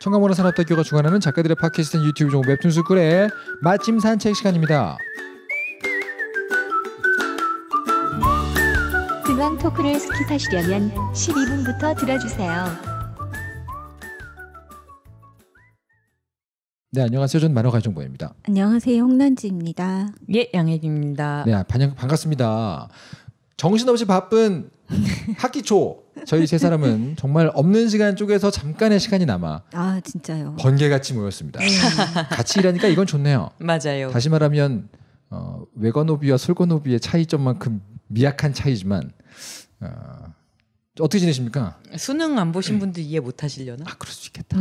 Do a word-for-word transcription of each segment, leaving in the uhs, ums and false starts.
청강원어 산업대교가 주관하는 작가들의 팟캐스트 유튜브 종목 웹툰 스쿨의 마침 산책 시간입니다. 근황 토크를 스킵하시려면 십이 분부터 들어주세요. 네, 안녕하세요. 저는 만화가정보입니다. 안녕하세요. 홍란지입니다. 예, 양혜진입니다. 네, 반영, 반갑습니다. 정신없이 바쁜 학기 초 저희 세 사람은 정말 없는 시간 쪽에서 잠깐의 시간이 남아 아 진짜요. 번개같이 모였습니다. 같이 일하니까 이건 좋네요. 맞아요. 다시 말하면 어, 외건오비와 솔건오비의 차이점만큼 미약한 차이지만 어, 어떻게 지내십니까? 수능 안 보신 분들 이해 못 하시려나? 아, 그럴 수 있겠다.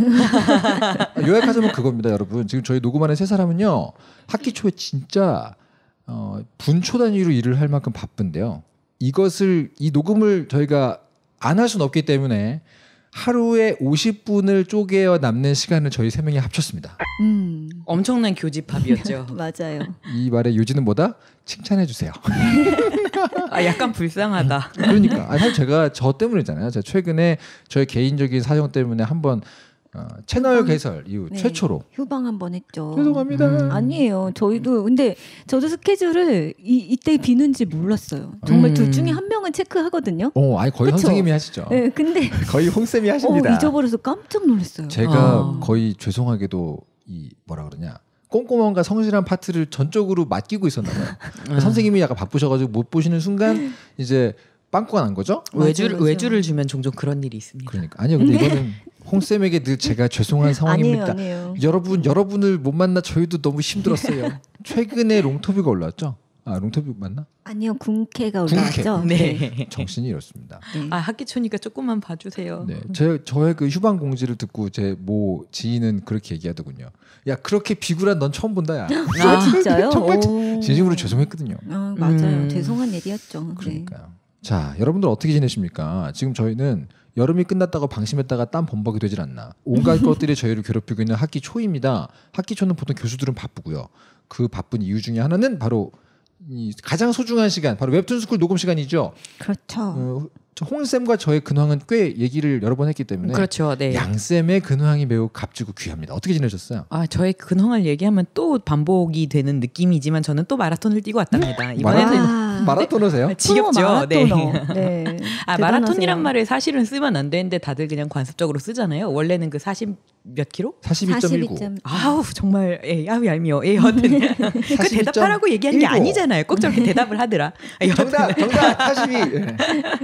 요약하자면 그겁니다, 여러분. 지금 저희 녹음하는 세 사람은요, 학기 초에 진짜 어, 분초 단위로 일을 할 만큼 바쁜데요. 이것을 이 녹음을 저희가 안 할 수는 없기 때문에 하루에 오십 분을 쪼개어 남는 시간을 저희 세 명이 합쳤습니다. 음. 엄청난 교집합이었죠. 맞아요. 이 말의 요지는 뭐다? 칭찬해 주세요. 아, 약간 불쌍하다. 그러니까 아니, 사실 제가 저 때문이잖아요. 제가 최근에 저의 개인적인 사정 때문에 한번 어, 채널 휴방? 개설 이후 네. 최초로 휴방 한번 했죠. 죄송합니다. 음. 아니에요. 저희도 근데 저도 스케줄을 이, 이때 비는지 몰랐어요. 정말 음. 둘 중에 한 명은 체크하거든요. 어, 아니 거의 그쵸? 선생님이 하시죠. 네, 근데 거의 홍쌤이 어, 하십니다. 잊어버려서 깜짝 놀랐어요. 제가 어. 거의 죄송하게도 이 뭐라 그러냐 꼼꼼함과 성실한 파트를 전적으로 맡기고 있었나 봐요. 그러니까 선생님이 약간 바쁘셔가지고 못 보시는 순간 이제 빵꾸가 난 거죠. 외주, 맞아, 맞아. 외주를 주면 종종 그런 일이 있습니다. 그러니까 아니요, 근데 이거는 홍쌤에게 늘 제가 죄송한 상황입니다. 아니에요, 아니에요. 여러분 여러분을 못 만나 저희도 너무 힘들었어요. 최근에 롱터뷰가 올라왔죠. 아, 롱터뷰 맞나? 아니요, 군캐가 군캐. 올라왔죠. 네. 정신이 이렇습니다. 네. 아, 학기 초니까 조금만 봐주세요. 네, 제 저의 그 휴방 공지를 듣고 제 모 지인은 그렇게 얘기하더군요. 야, 그렇게 비굴한 넌 처음 본다, 야. 아 진짜요? 정말 오. 진심으로 죄송했거든요. 아, 맞아요. 음. 죄송한 일이었죠. 네. 그러니까요. 자, 여러분들 어떻게 지내십니까? 지금 저희는 여름이 끝났다고 방심했다가 땀 범벅이 되질 않나. 온갖 것들이 저희를 괴롭히고 있는 학기 초입니다. 학기 초는 보통 교수들은 바쁘고요. 그 바쁜 이유 중에 하나는 바로 이 가장 소중한 시간, 바로 웹툰스쿨 녹음 시간이죠. 그렇죠. 어, 홍쌤과 저의 근황은 꽤 얘기를 여러 번 했기 때문에 그렇죠. 네. 양쌤의 근황이 매우 값지고 귀합니다. 어떻게 지내셨어요? 아, 저의 근황을 얘기하면 또 반복이 되는 느낌이지만 저는 또 마라톤을 뛰고 왔답니다. 이번에는 아, 마라토너세요? 지겹죠. 프로 네. 마라토너. 네. 아, 대단하세요. 마라톤이란 말을 사실은 쓰면 안 되는데 다들 그냥 관습적으로 쓰잖아요. 원래는 그 사십 몇 킬로? 사십이 점 일구. 아우 정말 예, 아우 얄미워. 예, 여하튼 그 대답하라고 얘기한 게 아니잖아요. 꼭 저렇게 대답을 하더라. 아, 여하튼. 정답, 정답, 사십이. 예.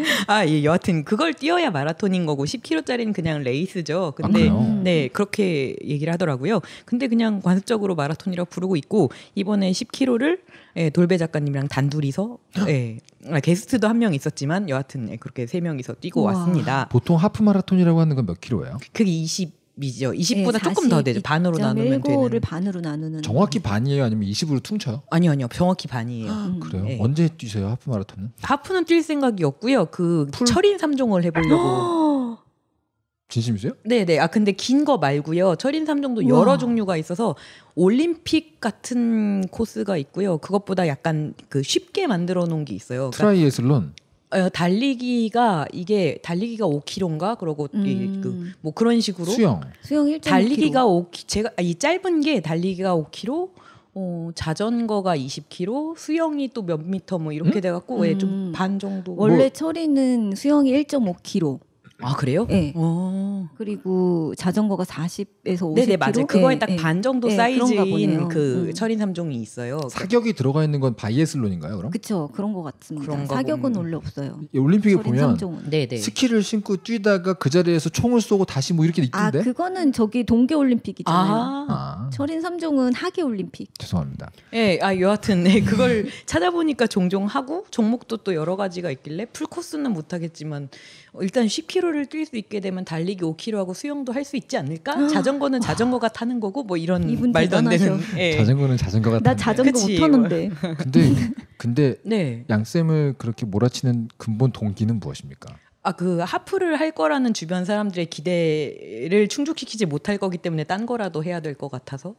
아, 예, 여하튼 그걸 뛰어야 마라톤인 거고 십 킬로미터짜리는 그냥 레이스죠. 아, 근데 그래요? 네 그렇게 얘기를 하더라고요. 근데 그냥 관습적으로 마라톤이라고 부르고 있고 이번에 십 킬로미터를 예, 돌배 작가님이랑 단둘이서 예, 아, 게스트도 한 명 있었지만 여하튼 예, 그렇게 세 명이서 뛰고 우와. 왔습니다. 보통 하프 마라톤이라고 하는 건 몇 킬로예요? 그게 이십이죠. 이십보다 네, 조금 더 되죠. 반으로 나누면 를 되는. 반으로 나누는. 정확히 반이에요, 아니면 이십으로 퉁쳐요? 아니요, 아니요. 정확히 반이에요. 음. 그래요? 네. 언제 뛰세요, 하프 마라톤은? 하프는 뛸 생각이 없고요. 그 풀? 철인 삼 종을 해보려고. 진심이세요? 네네. 아 근데 긴 거 말고요. 철인 삼 종도 여러 우와. 종류가 있어서 올림픽 같은 코스가 있고요. 그것보다 약간 그 쉽게 만들어 놓은 게 있어요. 그러니까 트라이애슬론. 어, 달리기가 이게 달리기가 오 킬로미터인가 그러고 음. 그 뭐 그런 식으로 수영. 수영 일 점 오 달리기가 킬로미터. 오 제가 아, 이 짧은 게 달리기가 오 킬로미터, 어, 자전거가 이십 킬로미터, 수영이 또 몇 미터 뭐 이렇게 음? 돼갖고 예, 좀 음. 반 정도. 원래 뭐- 철이는 수영이 일 점 오 킬로미터. 아 그래요? 네. 어. 그리고 자전거가 사십에서 오십 네네 킬로미터. 맞아요. 그거에 네, 딱 네. 반 정도 네, 그런가 사이즈인 보네요. 그 음. 철인 삼 종이 있어요. 사격이 들어가 있는 건 바이애슬론인가요, 그럼? 그쵸, 그런 것 같습니다. 그런가 사격은 보네. 원래 없어요. 이 올림픽에 철인 보면 삼종은. 네네. 스키를 신고 뛰다가 그 자리에서 총을 쏘고 다시 뭐 이렇게 아, 있던데? 그거는 저기 동계 올림픽이잖아요. 아, 아, 철인 삼 종은 하계 올림픽. 죄송합니다. 예, 아 여하튼 네, 그걸 찾아보니까 종종 하고 종목도 또 여러 가지가 있길래 풀 코스는 못 하겠지만 어, 일단 십 킬로미터를 뛸 수 있게 되면 달리기 오 킬로미터 하고 수영도 할 수 있지 않을까? 자전거는 자전거가 타는 거고 뭐 이런 이분 말도 안 되는. 대단하셔. 예. 자전거는 자전거가 나 타는데. 자전거 그치. 못 타는데. 근데 근데 네. 양쌤을 그렇게 몰아치는 근본 동기는 무엇입니까? 아 그 하프를 할 거라는 주변 사람들의 기대를 충족시키지 못할 거기 때문에 딴 거라도 해야 될 것 같아서.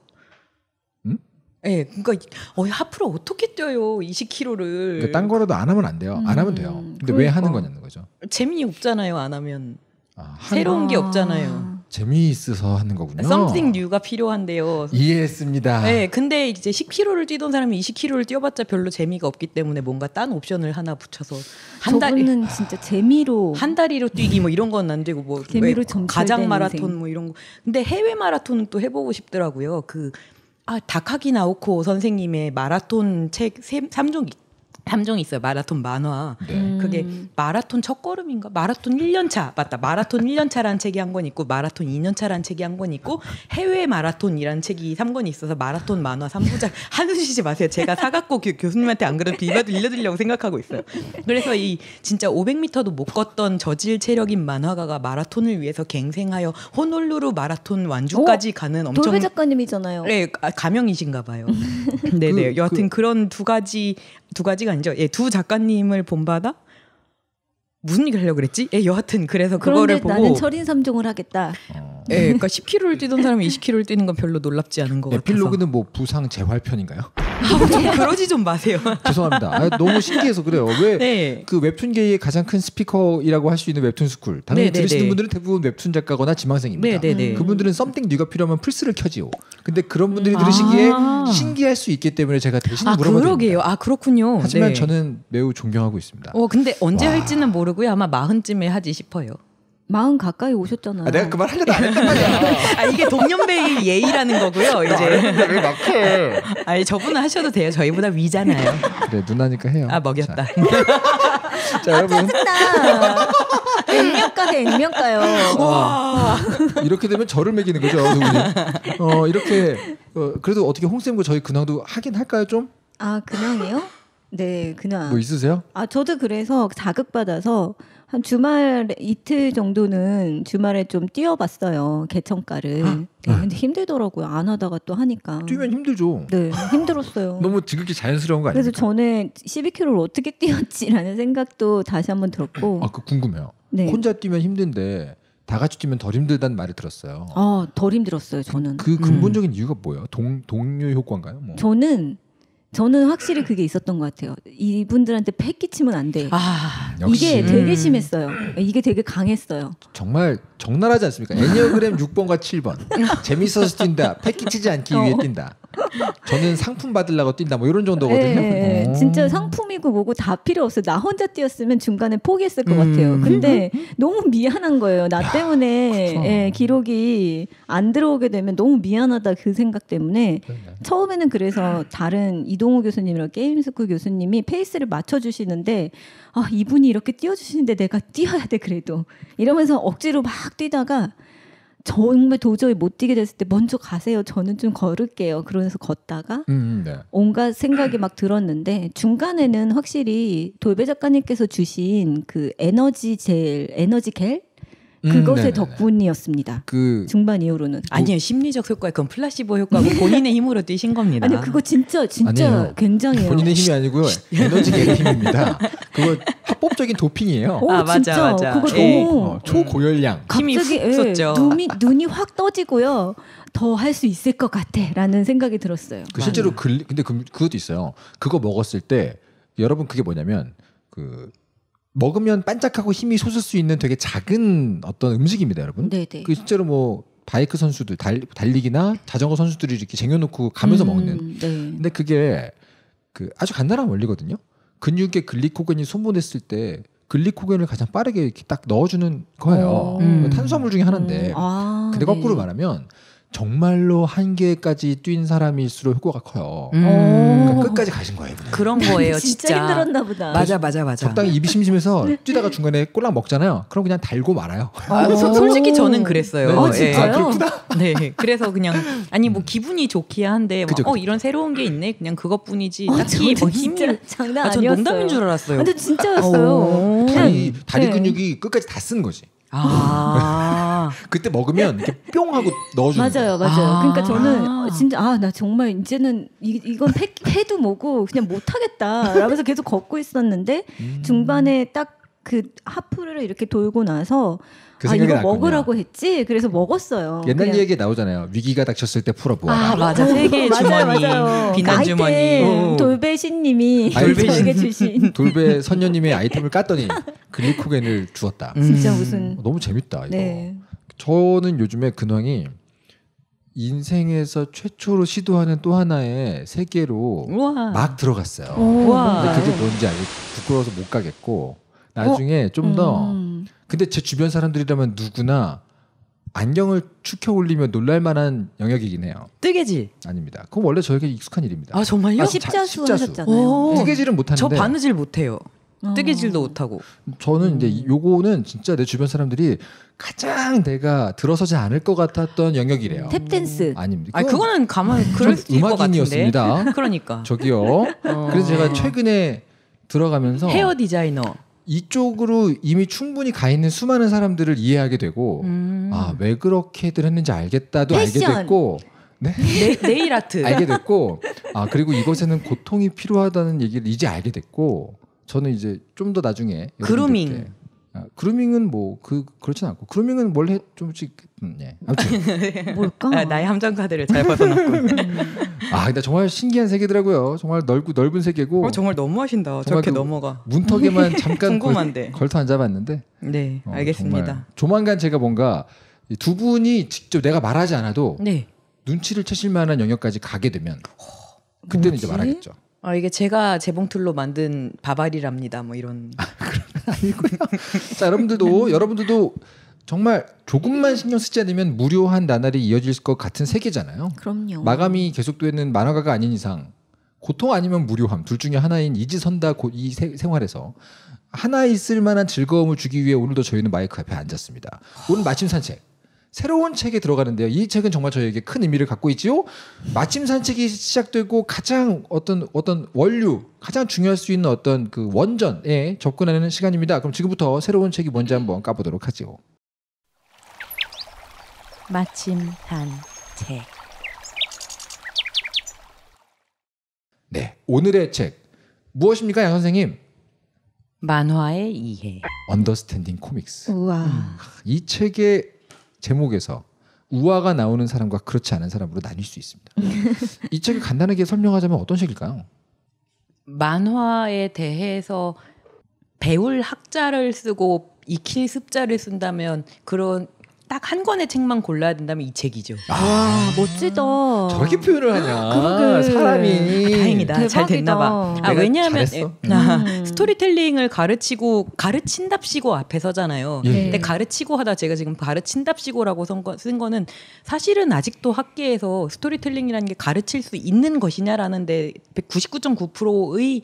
음? 예, 그러니까 어, 하프를 어떻게 뛰어요? 이십 킬로미터를. 그러니까 딴 거라도 안 하면 안 돼요. 안 하면 돼요. 근데 왜 그러니까. 하는 거냐는 거죠. 재미 없잖아요. 안 하면. 아, 한- 새로운 게 아. 없잖아요. 재미있어서 하는 거군요. something new가 필요한데요. 이해했습니다. 네, 근데 이제 십 킬로미터를 뛰던 사람이 이십 킬로미터를 뛰어봤자 별로 재미가 없기 때문에 뭔가 딴 옵션을 하나 붙여서 한 달, 저분은 진짜 재미로 한 다리로 뛰기 뭐 이런 건 안 되고 뭐 재미로 왜 점철된 가장 마라톤 인생. 뭐 이런 거. 근데 해외 마라톤은 또 해보고 싶더라고요. 그 아 다카기 나오코 선생님의 마라톤 책 삼 종이 삼 종이 있어요. 마라톤 만화. 네. 음. 그게 마라톤 첫걸음인가? 마라톤 일 년 차. 맞다. 마라톤 일 년 차라는 책이 한 권 있고 마라톤 이 년 차라는 책이 한 권 있고 해외 마라톤이라는 책이 삼 권이 있어서 마라톤 만화 삼 부작 한숨 쉬지 마세요. 제가 사갖고 교, 교수님한테 안 그래도 비밀도 일러드리려고 생각하고 있어요. 그래서 이 진짜 오백 미터도 못 걷던 저질 체력인 만화가가 마라톤을 위해서 갱생하여 호놀루루 마라톤 완주까지 가는 엄청 돌배 작가님이잖아요. 네, 아, 가명이신가 봐요. 네네. 그, 여하튼 그, 런 두 가지 두 가지가 아니죠. 예, 두 작가님을 본받아 무슨 얘기를 하려고 그랬지? 예, 여하튼 그래서 그거를 그런데 보고 나는 철인 삼 종을 하겠다. 어. 예, 그러니까 십 킬로미터를 뛰던 사람이 이십 킬로미터를 뛰는 건 별로 놀랍지 않은 것 같아서. 에필로그는 뭐 부상 재활편인가요? 아, 좀 그러지 좀 마세요. 죄송합니다. 아, 너무 신기해서 그래요. 왜 네. 그 웹툰계의 가장 큰 스피커이라고 할 수 있는 웹툰 스쿨. 당연히 네, 네, 들으시는 네. 분들은 대부분 웹툰 작가거나 지망생입니다. 네, 네, 네. 그분들은 썸띵 뉴가 필요하면 플스를 켜지요. 근데 그런 분들이 음. 들으시기에 아. 신기할 수 있기 때문에 제가 대신 아, 물어봐드립니다. 그러게요. 아, 그렇군요. 하지만 네. 저는 매우 존경하고 있습니다. 어, 근데 언제 와. 할지는 모르고요. 아마 마흔쯤에 하지 싶어요. 마흔 가까이 오셨잖아요. 아, 내가 그 말 하려다 안 했단 말이야. 아, 이게 동년배의 예의라는 거고요. 이제. 왜 막해? 아니, 저분은 하셔도 돼요. 저희보다 위잖아요. 그래 누나니까 해요. 아, 먹였다. 자, 자 여러분 짜증나. 액면가 해 액면가요. 와. 이렇게 되면 저를 매기는 거죠, 두 분이. 어 이렇게 어, 그래도 어떻게 홍쌤과 저희 근황도 하긴 할까요 좀? 아 근황이요? 네 근황. 뭐 있으세요? 아 저도 그래서 자극받아서 한 주말 이틀 정도는 주말에 좀 뛰어봤어요 개천가를. 네, 근데 힘들더라고요. 안 하다가 또 하니까. 뛰면 힘들죠. 네 힘들었어요. 너무 지극히 자연스러운 거 그래서 아닙니까? 전에 십이 킬로미터를 어떻게 뛰었지라는 생각도 다시 한번 들었고. 아, 그 궁금해요. 네. 혼자 뛰면 힘든데 다 같이 뛰면 덜 힘들다는 말을 들었어요. 아, 덜 힘들었어요 저는. 그 근본적인 이유가 뭐예요? 동 동료 효과인가요? 뭐. 저는 저는 확실히 그게 있었던 것 같아요. 이분들한테 패 끼치면 안 돼. 아, 역시 이게 되게 심했어요. 이게 되게 강했어요. 정말 적나라하지 않습니까? 애니어그램 육 번과 칠 번. 재밌어서 뛴다. 패키치지 않기 위해 뛴다. 저는 상품 받으려고 뛴다. 뭐 이런 정도거든요. 네, 오. 진짜 상품이고 뭐고 다 필요 없어요. 나 혼자 뛰었으면 중간에 포기했을 것 음. 같아요. 근데 너무 미안한 거예요. 나 때문에 그쵸. 예, 기록이 안 들어오게 되면 너무 미안하다 그 생각 때문에 그러네. 처음에는 그래서 다른 이동우 교수님이랑 게임스쿨 교수님이 페이스를 맞춰주시는데 아 이분이 이렇게 띄워주시는데 내가 뛰어야 돼 그래도 이러면서 억지로 막 뛰다가 정말 도저히 못 뛰게 됐을 때 먼저 가세요. 저는 좀 걸을게요. 그러면서 걷다가 음, 네. 온갖 생각이 막 들었는데 중간에는 확실히 돌배 작가님께서 주신 그 에너지 젤, 에너지 겔 음, 그것의 네네네. 덕분이었습니다. 그 중반 이후로는. 아니에요. 심리적 효과, 그건 플라시보 효과고 본인의 힘으로 뛰신 겁니다. 아니 그거 진짜 진짜 아니에요. 굉장해요. 본인의 힘이 아니고요. 에너지 개의 힘입니다. 그거 합법적인 도핑이에요. 오, 아, 맞아, 진짜 맞아. 그거 예. 너무 어, 초고열량. 힘이 갑자기 훅 솟죠. 예, 눈이 눈이 확 떠지고요. 더 할 수 있을 것 같아라는 생각이 들었어요. 그 실제로 글 근데 그, 그것도 있어요. 그거 먹었을 때 여러분 그게 뭐냐면 그 먹으면 반짝하고 힘이 솟을 수 있는 되게 작은 어떤 음식입니다, 여러분. 네네. 그 실제로 뭐 바이크 선수들 달, 달리기나 자전거 선수들이 이렇게 쟁여놓고 가면서 음, 먹는. 네. 근데 그게 그 아주 간단한 원리거든요. 근육에 글리코겐이 소모됐을 때 글리코겐을 가장 빠르게 이렇게 딱 넣어주는 거예요. 음. 탄수화물 중에 하나인데. 아, 근데 거꾸로 네. 말하면 정말로 한계까지 뛴 사람일수록 효과가 커요. 음. 그러니까 끝까지 가신 거예요. 이분은. 그런 거예요, 진짜, 진짜. 힘들었나 보다. 맞아, 맞아, 맞아. 적당히 입이 심심해서 뛰다가 중간에 꼴랑 먹잖아요. 그럼 그냥 달고 말아요. 아, 소- 솔직히 저는 그랬어요. 네. 아, 예. 진짜요? 아, 그렇구나. 네, 그래서 그냥 아니 뭐 기분이 좋기야 한데 막, 그죠, 그죠. 어 이런 새로운 게 있네. 그냥 그것뿐이지. 어, 딱히 뭐 저는 힘이. 진짜 장난 아, 전 아니었어요. 농담인 줄 알았어요. 근데 진짜였어요. 오. 다리, 다리 네. 근육이 끝까지 다 쓴 거지. 아, 그때 먹으면 이렇게 뿅 하고 넣어주는 맞아요, 거예요. 맞아요. 아. 그러니까 저는 어, 진짜 아 나 정말 이제는 이, 이건 패, 패도 뭐고 그냥 못하겠다. 라면서 계속 걷고 있었는데 음. 중반에 딱 그 하프를 이렇게 돌고 나서 그 아 생각이 이거 났군요. 먹으라고 했지. 그래서 먹었어요. 옛날 그냥. 얘기 나오잖아요. 위기가 닥쳤을 때 풀어보아라. 아 맞아. 세계의 맞아요, 주머니, 맞아요. 비난 그 주머니. 아이템 어. 돌배신님이 돌배신. 저에게 주신 돌배 선녀님의 아이템을 깠더니 글리코겐을 주었다. 음. 진짜 무슨 어, 너무 재밌다 이거. 네. 저는 요즘에 근황이 인생에서 최초로 시도하는 또 하나의 세계로 우와. 막 들어갔어요. 우와. 근데 그게 뭔지 알고 부끄러워서 못 가겠고 나중에 어? 좀 더. 음. 근데 제 주변 사람들이라면 누구나 안경을 축혀 올리며 놀랄만한 영역이긴 해요. 뜨개질. 아닙니다. 그건 원래 저에게 익숙한 일입니다. 아 정말요? 아, 십자수, 십자수. 하셨잖아요. 오. 네. 뜨개질은 못하는데 저 바느질 못해요. 어. 뜨개질도 못하고. 저는 음. 이제 요거는 진짜 내 주변 사람들이 가장 내가 들어서지 않을 것 같았던 영역이래요. 탭댄스. 아닙니다. 아 그거는 가만 그럴 수도 있을 것 같은데. 음악인이었습니다. 그러니까. 저기요. 어. 그래서 제가 최근에 들어가면서 헤어 디자이너. 이쪽으로 이미 충분히 가 있는 수많은 사람들을 이해하게 되고 음. 아, 왜 그렇게들 했는지 알겠다도 패션. 알게 됐고 네? 네, 네일 아트. 알게 됐고 아 그리고 이것에는 고통이 필요하다는 얘기를 이제 알게 됐고 저는 이제 좀 더 나중에 그루밍. 여러분들께, 아, 그루밍은 뭐 그 그렇진 않고 그루밍은 뭘 해 좀씩 음, 예. 아무튼 뭘까? 아, 나의 함정 카드를 잘 벗어났군. 아 근데 정말 신기한 세계더라고요. 정말 넓고 넓은 세계고 어, 정말 너무하신다. 정말 저렇게 그 넘어가. 문턱에만 잠깐 궁금한데. 걸, 걸터 앉아봤는데 네, 어, 알겠습니다. 정말 조만간 제가 뭔가 이두 분이 직접 내가 말하지 않아도 네. 눈치를 채실 만한 영역까지 가게 되면 그때는 이제 뭐지? 말하겠죠. 아 이게 제가 재봉틀로 만든 바바리랍니다. 뭐 이런. 아니고요. 자 여러분들도 여러분들도 정말 조금만 신경 쓰지 않으면 무료한 나날이 이어질 것 같은 세계잖아요. 그럼요. 마감이 계속되는 만화가가 아닌 이상 고통 아니면 무료함 둘 중에 하나인 이지선다 고- 이 세- 생활에서 하나 있을 만한 즐거움을 주기 위해 오늘도 저희는 마이크 앞에 앉았습니다. 오늘 마침 산책 새로운 책에 들어가는데요. 이 책은 정말 저에게 큰 의미를 갖고 있지요. 마침 산책이 시작되고 가장 어떤 어떤 원류 가장 중요할 수 있는 어떤 그 원전에 접근하는 시간입니다. 그럼 지금부터 새로운 책이 뭔지 한번 까보도록 하죠. 마침 산책. 네, 오늘의 책 무엇입니까, 양 선생님? 만화의 이해. 언더스탠딩 코믹스. 우와. 이 책의 제목에서 우화가 나오는 사람과 그렇지 않은 사람으로 나뉠 수 있습니다. 이 책을 간단하게 설명하자면 어떤 책일까요? 만화에 대해서 배울 학자를 쓰고 익힐 습자를 쓴다면 그런 딱 한 권의 책만 골라야 된다면 이 책이죠. 와 멋지다. 저렇게 표현을 하냐? 그러게. 사람이. 아, 다행이다. 잘 대박이다. 됐나 봐. 아, 내가 왜냐하면 잘했어. 에, 아, 음. 스토리텔링을 가르치고 가르친답시고 앞에 서잖아요. 예. 근데 가르치고 하다 제가 지금 가르친답시고라고 쓴, 거, 쓴 거는 사실은 아직도 학계에서 스토리텔링이라는 게 가르칠 수 있는 것이냐라는데 구십구 점 구 퍼센트의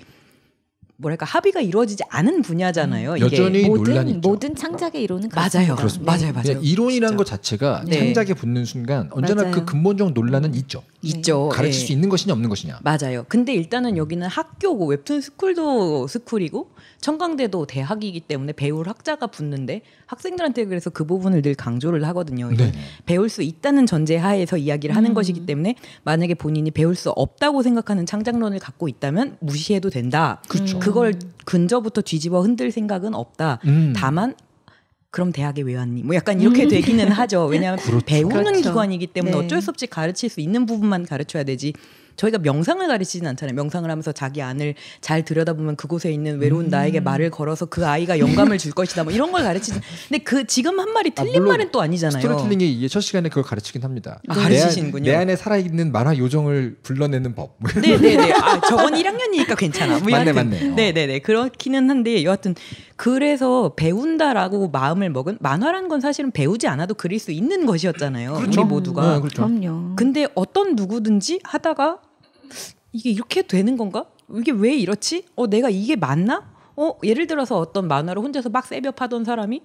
뭐랄까 합의가 이루어지지 않은 분야잖아요. 이게. 여전히 논란이 모든 있죠. 모든 창작의 이론은 맞아요. 그렇습니다. 맞아요, 맞아요. 그냥 이론이란 진짜. 것 자체가 네. 창작에 붙는 순간 언제나 맞아요. 그 근본적 논란은 있죠. 있죠. 가르칠 예. 수 있는 것이냐 없는 것이냐. 맞아요. 근데 일단은 여기는 학교고 웹툰 스쿨도 스쿨이고 청강대도 대학이기 때문에 배울 학자가 붙는데 학생들한테 그래서 그 부분을 늘 강조를 하거든요. 이건 네. 배울 수 있다는 전제 하에서 이야기를 하는 음. 것이기 때문에 만약에 본인이 배울 수 없다고 생각하는 창작론을 갖고 있다면 무시해도 된다. 그렇죠. 그걸 근저부터 뒤집어 흔들 생각은 없다. 음. 다만 그럼 대학에 왜 왔니? 뭐 약간 이렇게 되기는 하죠. 왜냐하면 그렇죠. 배우는 그렇죠. 기관이기 때문에 네. 어쩔 수 없이 가르칠 수 있는 부분만 가르쳐야 되지. 저희가 명상을 가르치진 않잖아요. 명상을 하면서 자기 안을 잘 들여다보면 그곳에 있는 외로운 음. 나에게 말을 걸어서 그 아이가 영감을 줄 것이다. 뭐 이런 걸 가르치지. 근데 그 지금 한 말이 아, 틀린 물론 말은 또 아니잖아요. 스토리텔링의 이게 첫 시간에 그걸 가르치긴 합니다. 아, 내 안- 가르치시는군요. 내 안에 살아있는 만화 요정을 불러내는 법. 네네네. 아, 저건 일 학년이니까 괜찮아. 뭐 맞네, 여하튼 맞네. 어. 네네네. 그렇기는 한데 여하튼 그래서 배운다라고 마음을 먹은 만화라는 건 사실은 배우지 않아도 그릴 수 있는 것이었잖아요. 그렇죠. 우리 모두가. 네, 그렇죠. 그럼요. 근데 어떤 누구든지 하다가 이게 이렇게 되는 건가? 이게 왜 이렇지? 어, 내가 이게 맞나? 어, 예를 들어서 어떤 만화를 혼자서 막 세벽하던 사람이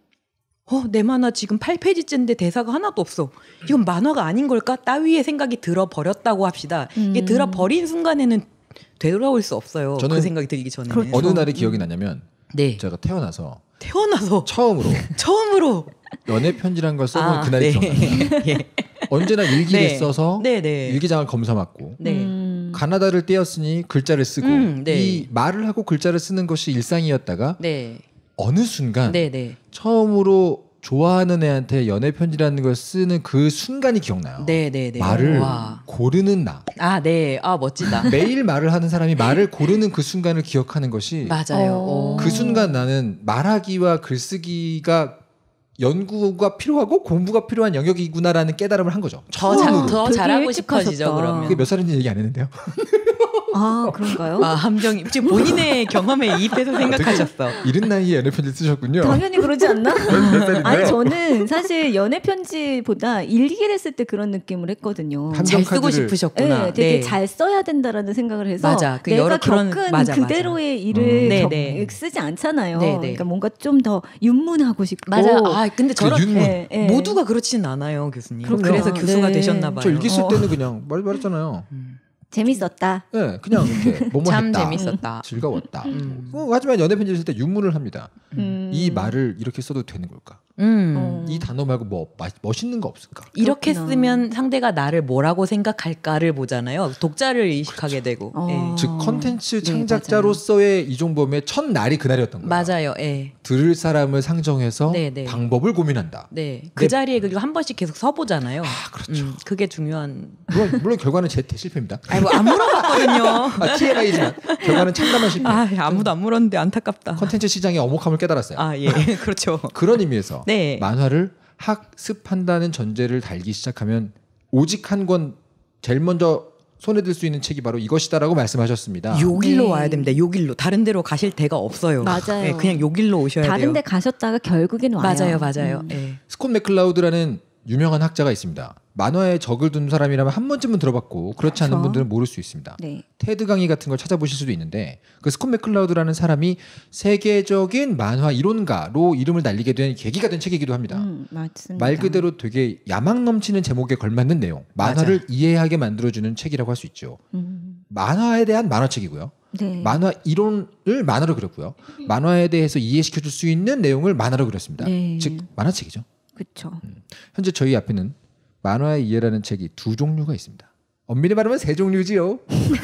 어, 내 만화 지금 팔 페이지째인데 대사가 하나도 없어. 이건 만화가 아닌 걸까? 따위의 생각이 들어버렸다고 합시다. 이게 음. 들어버린 순간에는 되돌아올 수 없어요. 저는 그 생각이 들기 전에는. 그렇죠. 어느 날에 기억이 나냐면 네. 제가 태어나서 태어나서 처음으로 처음으로 연애 편지란 걸 써본 아, 그날이 네. 기억나요. 예. 언제나 일기를 네. 써서 네, 네. 일기장을 검사 맞고 네. 음. 가나다를 떼었으니 글자를 쓰고 음, 네. 이 말을 하고 글자를 쓰는 것이 일상이었다가 네. 어느 순간 네, 네. 처음으로 좋아하는 애한테 연애 편지라는 걸 쓰는 그 순간이 기억나요. 네, 네, 네. 말을 와. 고르는 나. 아, 네. 아, 멋지다. 매일 말을 하는 사람이 말을 고르는 그 순간을 기억하는 것이 맞아요. 어. 어. 그 순간 나는 말하기와 글쓰기가 연구가 필요하고 공부가 필요한 영역이구나라는 깨달음을 한 거죠. 더, 처음으로. 자, 더 되게 잘하고 일찍 싶어지죠. 하셨다. 그러면. 그게 몇 살인지 얘기 안 했는데요. 아 그런가요? 아 함정이 지금 본인의 경험에 이입해서 생각하셨어. 이른 나이에 연애 편지 쓰셨군요. 당연히 그러지 않나? 몇 살인데요? 아니 저는 사실 연애 편지보다 일기를 쓸 때 그런 느낌을 했거든요. 한- 잘 쓰고 함정카드를- 싶으셨구나. 네, 되게 네. 잘 써야 된다라는 생각을 해서 맞아. 그 내가 여러 그런- 겪은 맞아, 맞아. 그대로의 일을 음. 겪- 네, 네. 쓰지 않잖아요. 네, 네. 그러니까 뭔가 좀 더 윤문하고 싶고 맞아요. 아 근데 저런 그 윤문. 네, 네. 모두가 그렇지는 않아요, 교수님. 그럼요. 그래서 교수가 네. 되셨나 봐요. 저 일기 쓸 어. 때는 그냥 말 말했잖아요. 음. 재밌었다. 네, 그냥 이렇게 뭐뭐 참 했다. 재밌었다. 즐거웠다. 음. 어, 하지만 연애 편지를 쓸 때 윤문을 합니다. 음. 이 말을 이렇게 써도 되는 걸까? 음. 어. 이 단어 말고 뭐 마- 멋있는 거 없을까? 이렇게 그렇구나. 쓰면 상대가 나를 뭐라고 생각할까를 보잖아요. 독자를 의식하게 되고. 어. 예. 즉 컨텐츠 네, 창작자로서의 이종범의 첫 날이 그날이었던 거예요. 맞아요. 예. 들을 사람을 상정해서 네, 네. 방법을 고민한다. 네. 그 네. 자리에 그리고 한 번씩 계속 서보잖아요. 아, 그렇죠. 음, 그게 중요한. 물론, 물론 결과는 제 실패입니다. 아이고 안 물어봤거든요. 아, 티엠아이지만 결과는 참담한 실패. 아 아무도 안 물었는데 안타깝다. 컨텐츠 시장의 엄혹함을 깨달았어요. 아 예. 그렇죠. 그런 의미에서 네. 만화를 학습한다는 전제를 달기 시작하면 오직 한 권 제일 먼저 손에 들 수 있는 책이 바로 이것이다라고 말씀하셨습니다. 요 길로 네. 와야 됩니다. 요 길로. 다른 데로 가실 데가 없어요. 맞아요. 네, 그냥 요 길로 오셔야 돼요. 다른 데 가셨다가 결국엔 와요. 맞아요, 맞아요. 음. 예. 스콧 맥클라우드라는 유명한 학자가 있습니다. 만화에 적을 둔 사람이라면 한 번쯤은 들어봤고 그렇지 않은 그렇죠. 분들은 모를 수 있습니다. 네. 테드 강의 같은 걸 찾아보실 수도 있는데 그 스콧 맥클라우드라는 사람이 세계적인 만화 이론가로 이름을 날리게 된 계기가 된 책이기도 합니다. 음, 맞습니다. 말 그대로 되게 야망 넘치는 제목에 걸맞는 내용, 만화를 이해하게 만들어주는 책이라고 할 수 있죠. 음, 만화에 대한 만화책이고요. 네. 만화 이론을 만화로 그렸고요. 만화에 대해서 이해시켜줄 수 있는 내용을 만화로 그렸습니다. 네. 즉 만화책이죠. 그렇죠. 현재 저희 앞에는 만화의 이해라는 책이 두 종류가 있습니다. 엄밀히 말하면 세 종류지요.